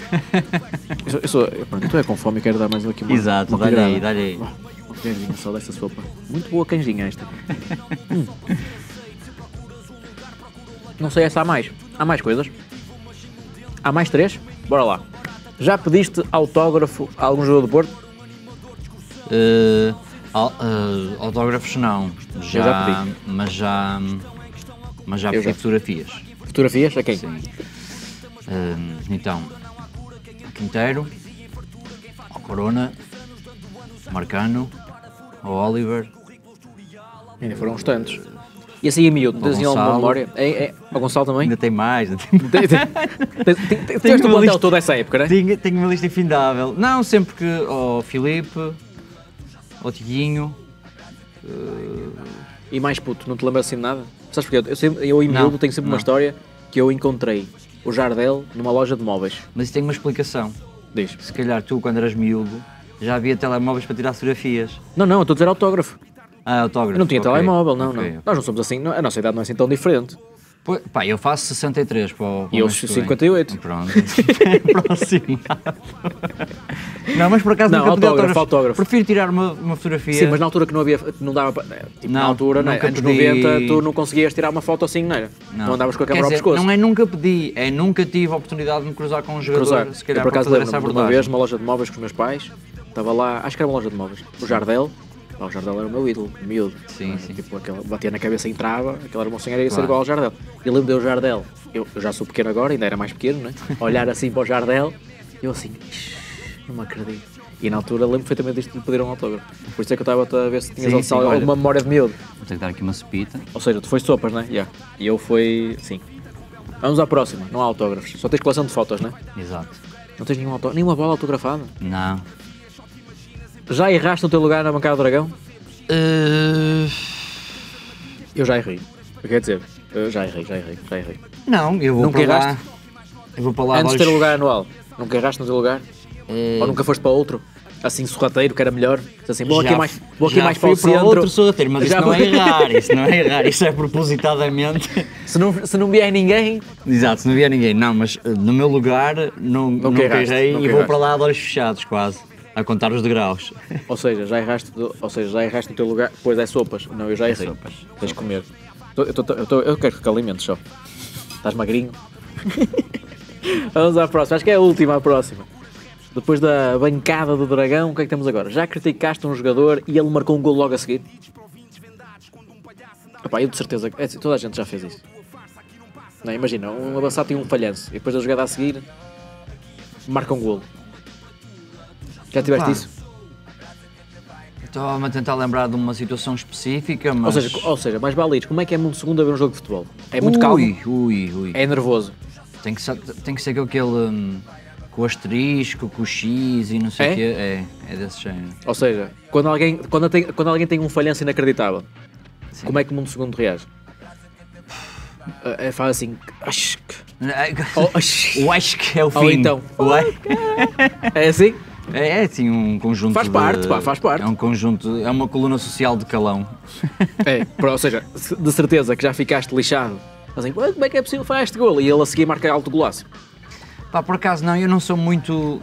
Pronto, tu é com fome e quero dar mais aqui uma Exato, uma dá-lhe aí, colherada. dá-lhe aí. Uma colherzinha só dessa sopa. Muito boa canjinha esta. Não sei se há mais. Há mais coisas? Há mais 3? Bora lá. Já pediste autógrafo a algum jogador do Porto? Autógrafos não, já pedi. mas já Eu pedi já. fotografias. Fotografias? A quem? Sim. Então, ao Quinteiro, ao Corona, ao Marcano, ao Oliver, Ainda foram uns tantos. E assim a miúdo, não tens assim alguma Gonçalo. memória? Ao Gonçalo também? ainda tem mais. Tiveste o uma plantel lista. toda essa época, não é? Tenho uma lista infindável. Não, sempre que ao Filipe, ao Tiguinho. E mais puto, não te lembras assim de nada? Sabes porquê? Eu em Não, miúdo tenho sempre uma não. história que eu encontrei o Jardel numa loja de móveis. Mas isso tem uma explicação. Diz. Se calhar tu, quando eras miúdo, já havia telemóveis para tirar fotografias. Não, eu estou a dizer autógrafo. Ah, autógrafo. Eu não tinha ok. telemóvel, não, Ok, não. ok. Nós não somos assim, a nossa idade não é assim tão diferente. Pois, pá, eu faço 63 para o E eu mês que vem. 58. Pronto. Aproximado. Não, mas por acaso Não, nunca pedi autógrafo. Prefiro tirar uma fotografia. Sim, mas na altura que não havia, não dava para... Tipo, na Não, altura, né, nunca anos pedi. 90, tu não conseguias tirar uma foto assim, não era? Não andavas com a câmera ao Quer dizer, pescoço. não é nunca pedi, é nunca tive a oportunidade de me cruzar com um jogador, Cruzar. se calhar Eu por para acaso fazer essa lembro-me de uma abordagem. vez numa loja de móveis com os meus pais, estava lá, acho que era uma loja de móveis, o Jardel. Pá, o Jardel era o meu ídolo, miúdo. Sim, sim. Tipo, aquele, batia na cabeça e entrava, aquele era uma senhora ia ser Claro. igual ao Jardel. E eu lembro de o Jardel, eu já sou pequeno agora, ainda era mais pequeno, né? Olhar assim para o Jardel, eu assim, não me acredito. E na altura lembro perfeitamente disto de lhe pedir um autógrafo. Por isso é que eu estava a ver se tinhas Sim, sim, olha. alguma memória de miúdo. Vou ter que dar aqui uma cepita. Ou seja, tu foste sopas, né? Yeah. E eu fui, sim. Vamos à próxima, não há autógrafos. Só tens coleção de fotos, né? Exato. Não tens nenhuma bola autografada? Não. Já erraste no teu lugar na bancada do Dragão? Eu já errei. Quer dizer, eu já errei. Não, eu vou Nunca para lá. erraste? Eu vou para lá. Antes de ter o lugar anual, nunca erraste no teu lugar? Ou nunca foste para outro? Assim, sorrateiro, que era melhor? Assim, vou aqui mais para o centro. outro sorrateiro, mas Já isso não é fui- errar, isso não é errar, isso é propositadamente. Se não vier ninguém, Exato, se não vier ninguém, não, mas no meu lugar nunca erraste, errei nunca e vou erraste. para lá de olhos fechados quase, a contar os degraus. ou seja, já erraste no teu lugar, pois é sopas. Não, eu já errei. sopas. Tens de comer. Eu quero que alimentes só. Estás magrinho? Vamos à próxima, acho que é a última, a próxima. Depois da bancada do Dragão, o que é que temos agora? Já criticaste um jogador e ele marcou um gol logo a seguir? Epá, eu de certeza, toda a gente já fez isso. Não, imagina, um avançado tem um falhanço e depois da jogada a seguir marca um golo. Já tiveste Pá, isso? Estou-me a tentar lembrar de uma situação específica, mas... Ou seja, mais vale ir. Como é que é mundo segundo a ver um jogo de futebol? É muito calmo? Ui. É nervoso? Tem que ser com aquele... com o asterisco, com o X e não sei o É? quê. É desse género. Ou seja, quando alguém tem um falhanço inacreditável, como é que o mundo segundo reage? Fala assim, acho que... Ou, Eu acho que é o fim. Ou então, é assim? É assim um conjunto Faz parte, pá, faz parte. É um conjunto, é uma coluna social de calão. Ou seja, de certeza que já ficaste lixado. Assim, como é que é possível fazer este golo? E ele a seguir marca alto golaço. Pá, por acaso não, eu não sou muito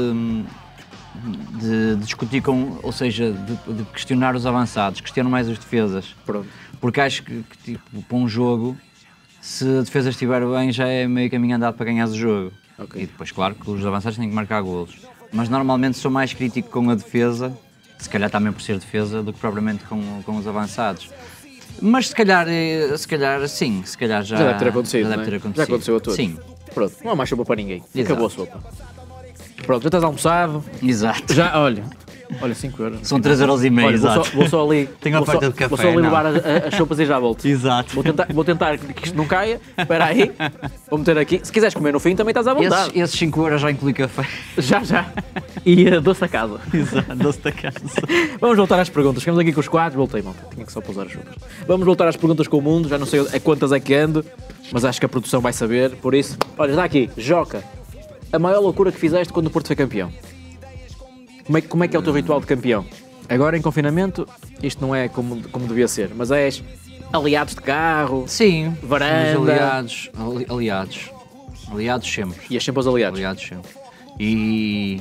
de discutir com, ou seja, de questionar os avançados, questiono mais as defesas. Pronto. Porque acho que tipo, para um jogo, se a defesa estiver bem, já é meio caminho andado para ganhar o jogo. Ok. E depois, claro, que os avançados têm que marcar golos. Mas normalmente sou mais crítico com a defesa, se calhar também por ser defesa, do que propriamente com os avançados. Mas se calhar sim, se calhar já Já deve ter acontecido, já deve não é? ter acontecido. Já aconteceu a todos. Sim, Pronto, não há mais sopa para ninguém. Exato. Acabou a sopa. Pronto, já estás almoçado. exato. Já, olha, 5 euros. São 3,5€, Olha, exato. vou só ali. Tenho a vou só- oferta de café, Vou só ali não. levar as sopas e já volto. Exato. Vou tentar que isto não caia. Espera aí. Vou meter aqui. Se quiseres comer no fim, também estás à vontade. Esses 5€ já inclui café. Já. E doce a casa. Exato, doce da casa. Vamos voltar às perguntas. Ficamos aqui com os quadros. Voltei, malta. Tinha que só pousar as sopas. Vamos voltar às perguntas com o mundo. Já não sei a quantas é que ando, mas acho que a produção vai saber. Por isso, olha, está aqui. Joca. A maior loucura que fizeste quando o Porto foi campeão? Como é que é o teu ritual de campeão? Agora em confinamento, isto não é como devia ser, mas és aliados de carro Sim, Varanda. mas aliados sempre. e és sempre aos aliados. Aliados sempre. E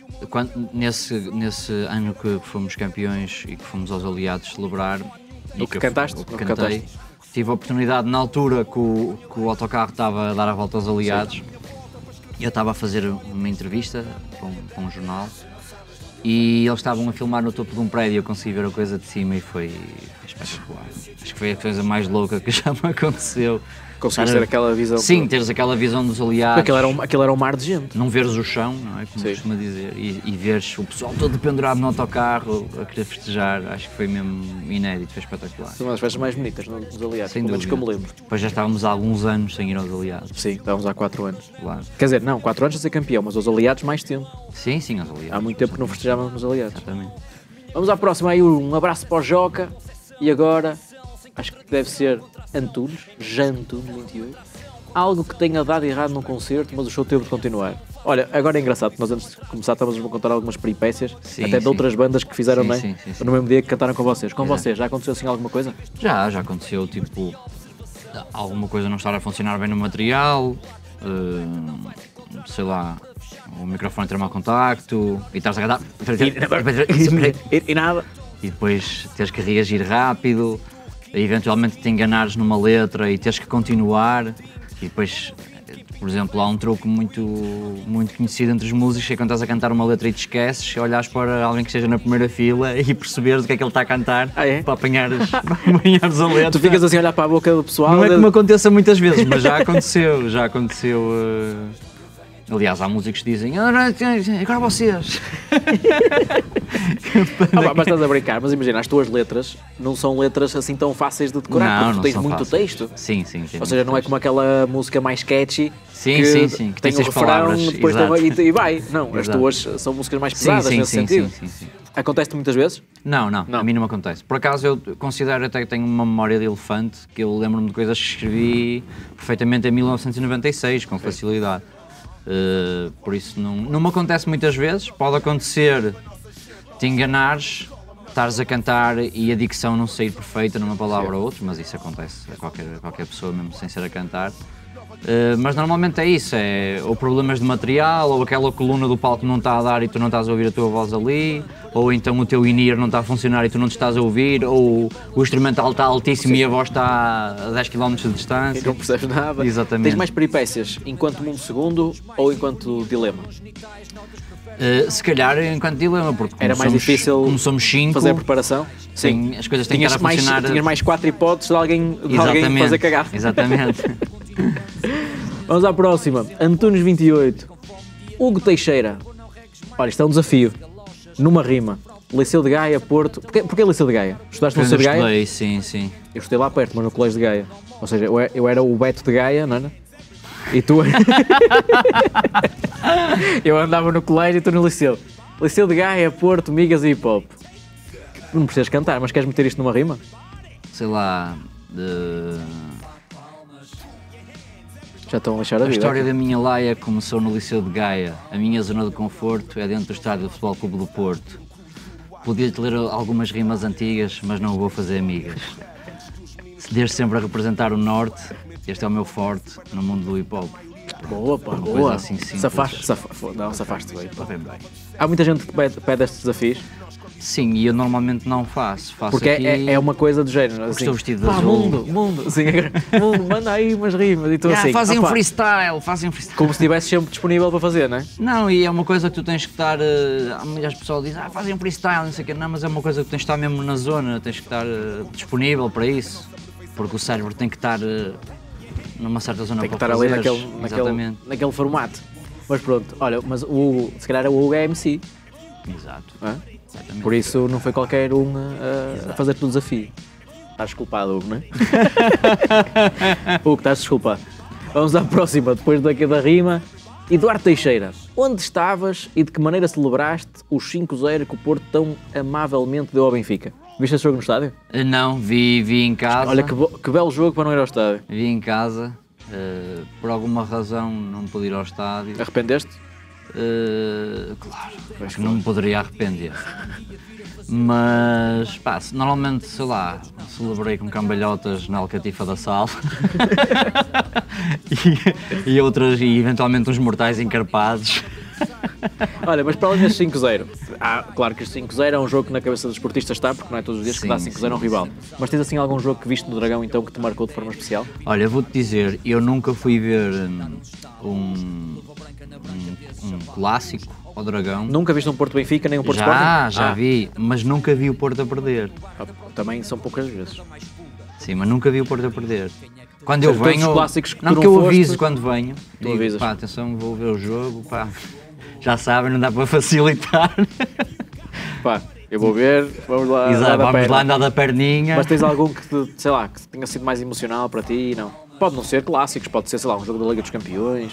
nesse ano que fomos campeões e que fomos aos aliados celebrar, O que cantaste? o que O que cantei, cantaste? tive a oportunidade na altura que o autocarro estava a dar a volta aos aliados. Eu estava a fazer uma entrevista para um jornal e eles estavam a filmar no topo de um prédio. Eu consegui ver a coisa de cima e foi espetacular. Acho que foi a coisa mais louca que já me aconteceu. Conseguiste ter aquela visão. Sim, teres aquela visão dos aliados. Aquilo era um mar de gente. Não veres o chão, não é? Como Sim. costuma dizer, e veres o pessoal todo pendurado no autocarro a querer festejar, acho que foi mesmo inédito, foi espetacular. Foi uma das festas mais bonitas nos aliados, Sem pelo menos dúvida. que eu me lembro. Depois já estávamos há alguns anos sem ir aos aliados. Sim, estávamos há 4 anos. Claro. Quer dizer, não, 4 anos a ser campeão, mas aos aliados mais tempo. Sim, aos aliados. Há muito tempo que não festejávamos nos aliados. Exatamente. Vamos à próxima aí, um abraço para o Joca. E agora, acho que deve ser Antunes, Jantunes 28. Algo que tenha dado errado num concerto, mas o show teve de continuar. Olha, agora é engraçado, que nós antes de começar estávamos a contar algumas peripécias, Sim, até de sim. outras bandas que fizeram, Sim, não é? sim, sim. No mesmo dia que cantaram com vocês. Com Exato. vocês, já aconteceu assim alguma coisa? Já aconteceu, tipo, alguma coisa não estar a funcionar bem no material, sei lá, o microfone ter mau contacto e estás a cantar E nada. e depois teres que reagir rápido, e eventualmente te enganares numa letra e teres que continuar, e depois, por exemplo, há um truque muito conhecido entre os músicos, é quando estás a cantar uma letra e te esqueces, olhares para alguém que esteja na primeira fila e perceberes o que é que ele está a cantar para apanhares a letra. Tu ficas assim a olhar para a boca do pessoal. Não é que me aconteça muitas vezes, mas já aconteceu. Aliás, há músicos que dizem, agora vocês. Mas estás a brincar, mas imagina, as tuas letras não são letras assim tão fáceis de decorar, porque tu tens são muito fáceis. texto. Sim. Ou seja, não é como aquela música mais catchy Sim, que sim, que tem tem o 6 refrão, palavras, depois exato. e vai. Não, as Exato. tuas são músicas mais pesadas nesse sentido. Sim. Acontece-te muitas vezes? Não, Não. a mim não me acontece. Por acaso eu considero até que tenho uma memória de elefante, que eu lembro-me de coisas que escrevi perfeitamente em 1996, com facilidade. Por isso não me acontece muitas vezes. Pode acontecer te enganares, estares a cantar e a dicção não sair perfeita numa palavra ou outra, mas isso acontece a qualquer pessoa, mesmo sem ser a cantar. Mas normalmente é isso, é ou problemas de material, ou aquela coluna do palco não está a dar e tu não estás a ouvir a tua voz ali, ou então o teu in-ear não está a funcionar e tu não te estás a ouvir, ou o instrumental está altíssimo e a voz está a 10 km de E distância. não percebes nada. Exatamente. Tens mais peripécias enquanto mundo segundo ou enquanto dilema? Se calhar enquanto dilema, porque Era mais difícil como somos 5, fazer a preparação? as coisas têm que estar a mais, funcionar. tinhas mais 4 hipóteses de alguém fazer cagada. Exatamente. Vamos à próxima. Antunes 28. Hugo Teixeira. Olha, isto é um desafio. Numa rima. Liceu de Gaia, Porto. Porquê Liceu de Gaia? Estudaste no Liceu de Gaia? Estudei, sim. Eu estudei lá perto, mas no Colégio de Gaia. Ou seja, eu era o Beto de Gaia, não era? E tu... Eu andava no colégio e tu no Liceu. Liceu de Gaia, Porto, Migas e Hip Hop. Não precisas cantar, mas queres meter isto numa rima? Sei lá, Já estão a lixar a a vida. história da minha laia começou no Liceu de Gaia. A minha zona de conforto é dentro do estádio do Futebol Clube do Porto. Podia-te ler algumas rimas antigas, mas não vou fazer amigas. Desde sempre a representar o Norte, este é o meu forte no mundo do hip hop. Boa, pá, coisa boa. assim simples. Safaste bem. Está bem bem. Há muita gente que pede estes desafios, Sim, e eu normalmente não faço. Faço porque aqui... é uma coisa do género. Assim, estou vestido de pá, azul. mundo, assim, mundo, manda aí umas rimas e tu assim. fazem um opá, freestyle. como se estivesse sempre disponível para fazer, não é? Não, e é uma coisa que tu tens que estar. Há muitas pessoas que dizem, fazem um freestyle, não sei o quê. Não, mas é uma coisa que tu tens que estar mesmo na zona, tens que estar disponível para isso. Porque o cérebro tem que estar numa certa zona Tem que para estar ali fazeres. Exatamente. naquele formato. Mas pronto, olha, mas o Hugo, se calhar o Hugo é MC, Exato. não é? Exatamente. Por isso não foi qualquer um a fazer-te o desafio. Estás desculpado, Hugo, não é? Hugo, estás desculpado. Vamos à próxima, depois daqui da rima. Eduardo Teixeira, onde estavas e de que maneira celebraste os 5-0 que o Porto tão amavelmente deu ao Benfica? Viste esse jogo no estádio? Não, vi em casa. Olha que belo jogo para não ir ao estádio. Vi em casa. Por alguma razão não pude ir ao estádio. Arrependeste? Claro, acho que não me poderia arrepender. Mas, pá, normalmente, sei lá, celebrei com cambalhotas na alcatifa da sala e outras, e eventualmente uns mortais encarpados. Olha, mas para além deste 5-0, claro que este 5-0 é um jogo que na cabeça dos esportistas está, porque não é todos os dias que dá 5-0 a um rival. Mas tens assim algum jogo que viste no Dragão então que te marcou de forma especial? Olha, vou-te dizer, eu nunca fui ver um clássico ao Dragão. Nunca viste um Porto Benfica nem um Porto Sporting? Já vi, mas nunca vi o Porto a perder. Também são poucas vezes. Sim, mas nunca vi o Porto a perder. Quando Ou eu seja, todos venho, os clássicos que tu não não que eu foste, aviso quando venho, tu digo, avisas. pá, atenção, vou ver o jogo, pá, já sabem, não dá para facilitar. Pá, eu vou ver, vamos lá. Exato, dar da vamos perna. lá andar da perninha. Mas tens algum que, sei lá, que tenha sido mais emocional para ti? Não. Pode não ser clássicos, pode ser, sei lá, um jogo da Liga dos Campeões.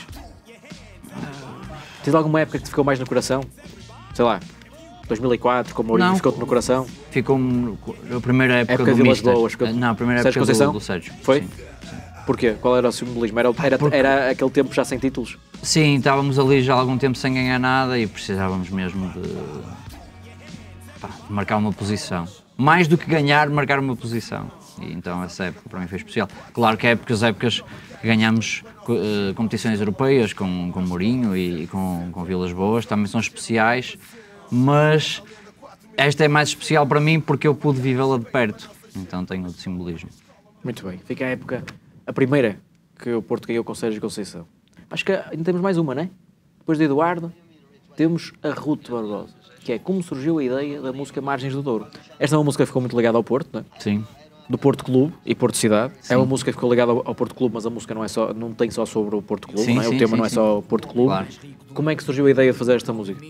Tens alguma época que te ficou mais no coração? Sei lá, 2004, como o Mourinho Não. ficou-te no coração? Ficou a primeira época Época do de Vilas Mister. Boas. Não, a primeira Sérgio época Conceição? do Sérgio. Foi? Sim. Porquê? Qual era o simbolismo? Era aquele tempo já sem títulos? Sim, estávamos ali já há algum tempo sem ganhar nada e precisávamos mesmo de marcar uma posição. Mais do que ganhar, marcar uma posição. E então essa época para mim foi especial. Claro que épocas que ganhamos competições europeias com Mourinho e com Vilas Boas também são especiais, mas esta é mais especial para mim porque eu pude vivê-la de perto. Então tem outro simbolismo. Muito bem. Fica a época, a primeira que o Porto ganhou com Sérgio Conceição. Acho que ainda temos mais uma, não é? Depois de Eduardo, temos a Ruth Barbosa, que é como surgiu a ideia da música Margens do Douro. Esta é uma música que ficou muito ligada ao Porto, não é? Sim. Do Porto Clube e Porto Cidade. Sim. É uma música que ficou ligada ao Porto Clube, mas a música não tem só sobre o Porto Clube, Sim, não é? sim, O tema sim, não é sim. só o Porto Clube. Claro. Como é que surgiu a ideia de fazer esta música?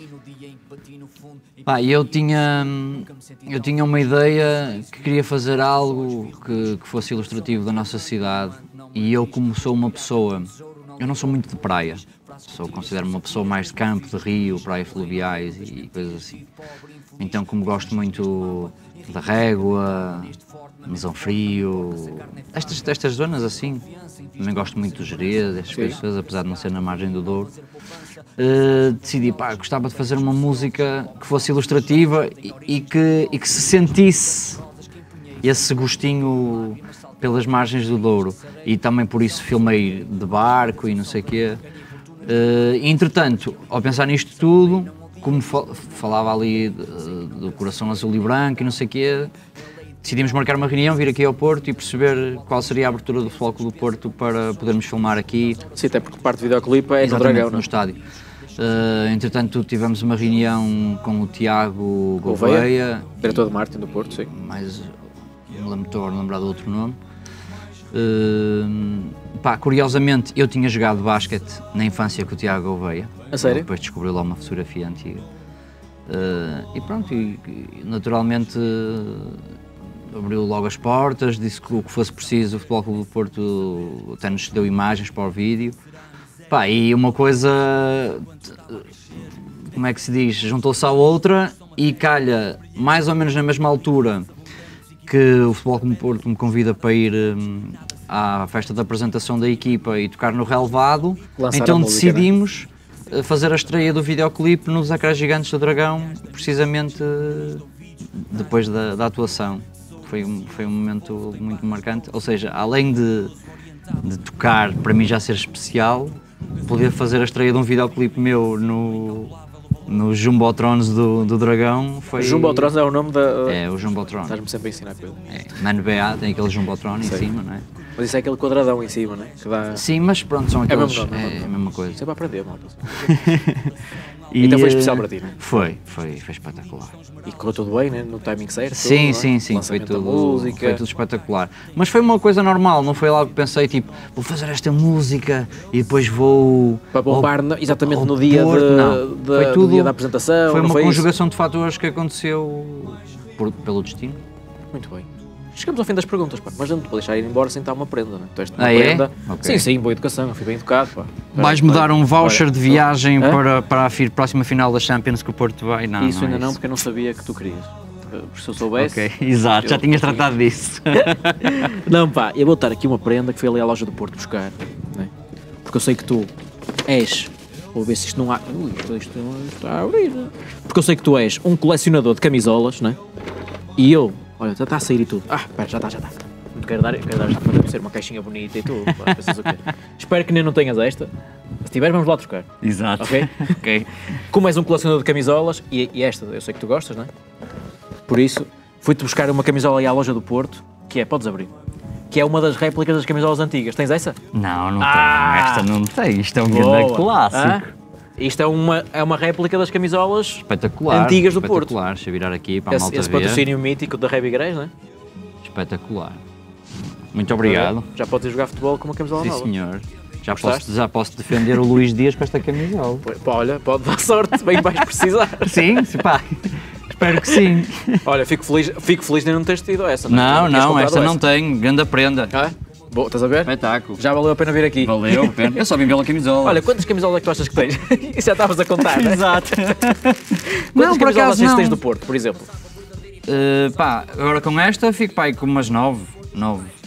Eu tinha uma ideia que queria fazer algo que fosse ilustrativo da nossa cidade e eu, como sou uma pessoa, eu não sou muito de praia, considero-me uma pessoa mais de campo, de rio, praias fluviais e coisas assim. Então, como gosto muito da Régua, Mesão Frio, estas zonas assim, também gosto muito do Gerês, estas coisas, apesar de não ser na margem do Douro. Decidi, gostava de fazer uma música que fosse ilustrativa e que se sentisse esse gostinho pelas margens do Douro. E também por isso filmei de barco e não sei o quê. Entretanto, ao pensar nisto tudo, como falava ali do coração azul e branco e não sei o quê, decidimos marcar uma reunião, vir aqui ao Porto e perceber qual seria a abertura do Futebol Clube do Porto para podermos filmar aqui. Sim, até porque parte do videoclipe é no Exatamente, Dragão, não no é? estádio. Entretanto, tivemos uma reunião com o Tiago Gouveia, Diretor de marketing do Porto, sim. mais não me estou a lembrar do outro nome. Curiosamente, eu tinha jogado basquete na infância com o Tiago Gouveia. A sério? Depois descobri lá uma fotografia antiga. E pronto, naturalmente abriu logo as portas, disse que o que fosse preciso o Futebol Clube do Porto até nos deu imagens para o vídeo. E uma coisa, como é que se diz, juntou-se à outra e calha mais ou menos na mesma altura que o Futebol Clube do Porto me convida para ir à festa de apresentação da equipa e tocar no relevado. Lançar a Então música, decidimos fazer a estreia do videoclipe nos Ecrãs Gigantes do Dragão, precisamente depois da atuação. Foi um momento muito marcante, ou seja, além de tocar, para mim já ser especial, poder fazer a estreia de um videoclipe meu no Jumbotrons do Dragão foi... Jumbotrons é o nome da... É, o Jumbotron. Estás-me sempre a ensinar coisas. Na NBA tem aquele Jumbotron em cima, não é? Mas isso é aquele quadradão em cima, não é? Que dá... Sim, mas pronto, são aqueles... mesmo nome, É a mesma coisa. Sempre a aprender, malta. E, Então foi especial para ti, não é? Foi espetacular. E correu tudo bem, né? No timing certo? Sim, tudo, não é? sim, foi Lançamento da tudo, música. foi tudo espetacular. Mas foi uma coisa normal, não foi algo que pensei, tipo, vou fazer esta música e depois vou... Para bombar exatamente ao no dia, Porto, não. Foi no tudo, dia da apresentação. Foi não uma foi conjugação de fatores que aconteceu pelo destino. Isso? Muito bem. Chegamos ao fim das perguntas, pá. Mas não te vou deixar ir embora sem dar uma prenda, não é? Tu és uma Ah, é? prenda. Ok. Sim, boa educação, eu fui bem educado, pá. Vais-me dar um voucher Olha, de viagem Hã? para a próxima final da Champions que o Porto vai? Não, Isso não ainda é não, isso. porque eu não sabia que tu querias. Porque se eu soubesse... Ok, exato, já eu- tinhas tratado disso. Não, pá, eu vou dar aqui uma prenda que fui ali à loja do Porto buscar, né? Porque eu sei que tu és, vou ver se isto não há... Ui, isto não está a abrir. Porque eu sei que tu és um colecionador de camisolas, né? E eu, olha, já está a sair e tudo. Espera, já está. Não te quero dar para ser uma caixinha bonita e tudo, pá, pensas o quê? Espero que nem não tenhas esta. Se tiver, vamos lá trocar. Exato. Ok? Ok. Como és um colecionador de camisolas, e esta eu sei que tu gostas, não é? Por isso, fui-te buscar uma camisola aí à loja do Porto, que é, podes abrir, que é uma das réplicas das camisolas antigas. Tens essa? Não, não Ah! tem. Esta não tem. Isto é um Boa. grande clássico. Hã? Isto é uma réplica das camisolas Espetacular. antigas do Porto. Espetacular. Deixa eu virar aqui para a malta Esse ver. patrocínio mítico da Reb Igreja, não é? Espetacular. Muito obrigado. Já podes ir jogar futebol com uma camisola Sim, nova. senhor. Gostaste? Já posso defender o Luís Dias com esta camisola. Pá, olha, pode dar sorte, bem vais precisar. Sim, pá. Espero que sim. Olha, fico feliz de não teres tido essa. Não, Tinhas comprado esta não essa. tem. Grande prenda. Ah, boa, estás a ver? Espetáculo. Já valeu a pena vir aqui. Valeu a pena. Eu só vim pela camisola. Olha, quantas camisolas é que tu achas que tens? Isso já estavas a contar, não é? Exato. Quantas Não, por camisolas acaso achas que não. tens do Porto, por exemplo? Agora com esta fico pá, aí com umas 9.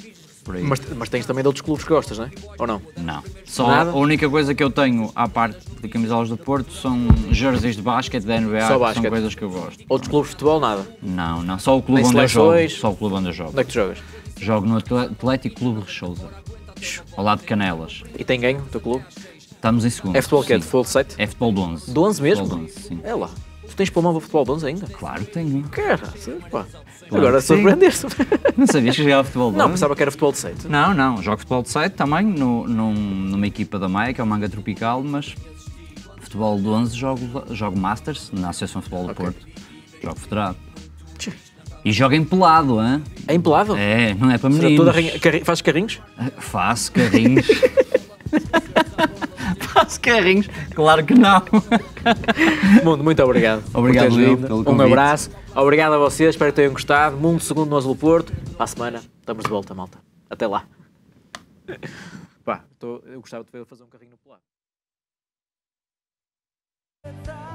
por aí. Mas tens também de outros clubes que gostas, não é? Ou não? Não. Só Nada? a única coisa que eu tenho, à parte de camisolas do Porto, são jerseys de basquete da NBA, Só que basquete. são coisas que eu gosto. Outros clubes de futebol, nada. Não. Só o clube Nem onde eu jogo. seleções? Só o clube onde eu jogo. Onde é que tu jogas? Jogo no Atlético Clube Rechouza, ao lado de Canelas. E tem ganho o teu clube? Estamos em segundo. É futebol que é? sim. De futebol de 7? É futebol de 11. De 11 mesmo? Futebol de 11, sim. É lá. Tu tens pulmão para futebol de 11 ainda? Claro que tenho. Cara, sim, pá. Claro Agora que sim. surpreendeste-me. Não sabias que jogava futebol de 11? Não, pensava que era futebol de 7. Não. Jogo futebol de 7 também, numa equipa da Maia, que é o Manga Tropical, mas futebol de 11 jogo Masters, na Associação de Futebol do Porto. Jogo federado. E jogo empelado, hein? É empelado? É, não é para Será meninos. Fazes carrinhos? Faço carrinhos. Faço carrinhos? Claro que não. Mundo, muito obrigado. Obrigado, por teres eu, vindo. pelo Um convite. abraço. Obrigado a vocês, espero que tenham gostado. Mundo segundo no Azul Porto. Para a semana, estamos de volta, malta. Até lá. Pá, eu gostava de fazer um carrinho no pelado.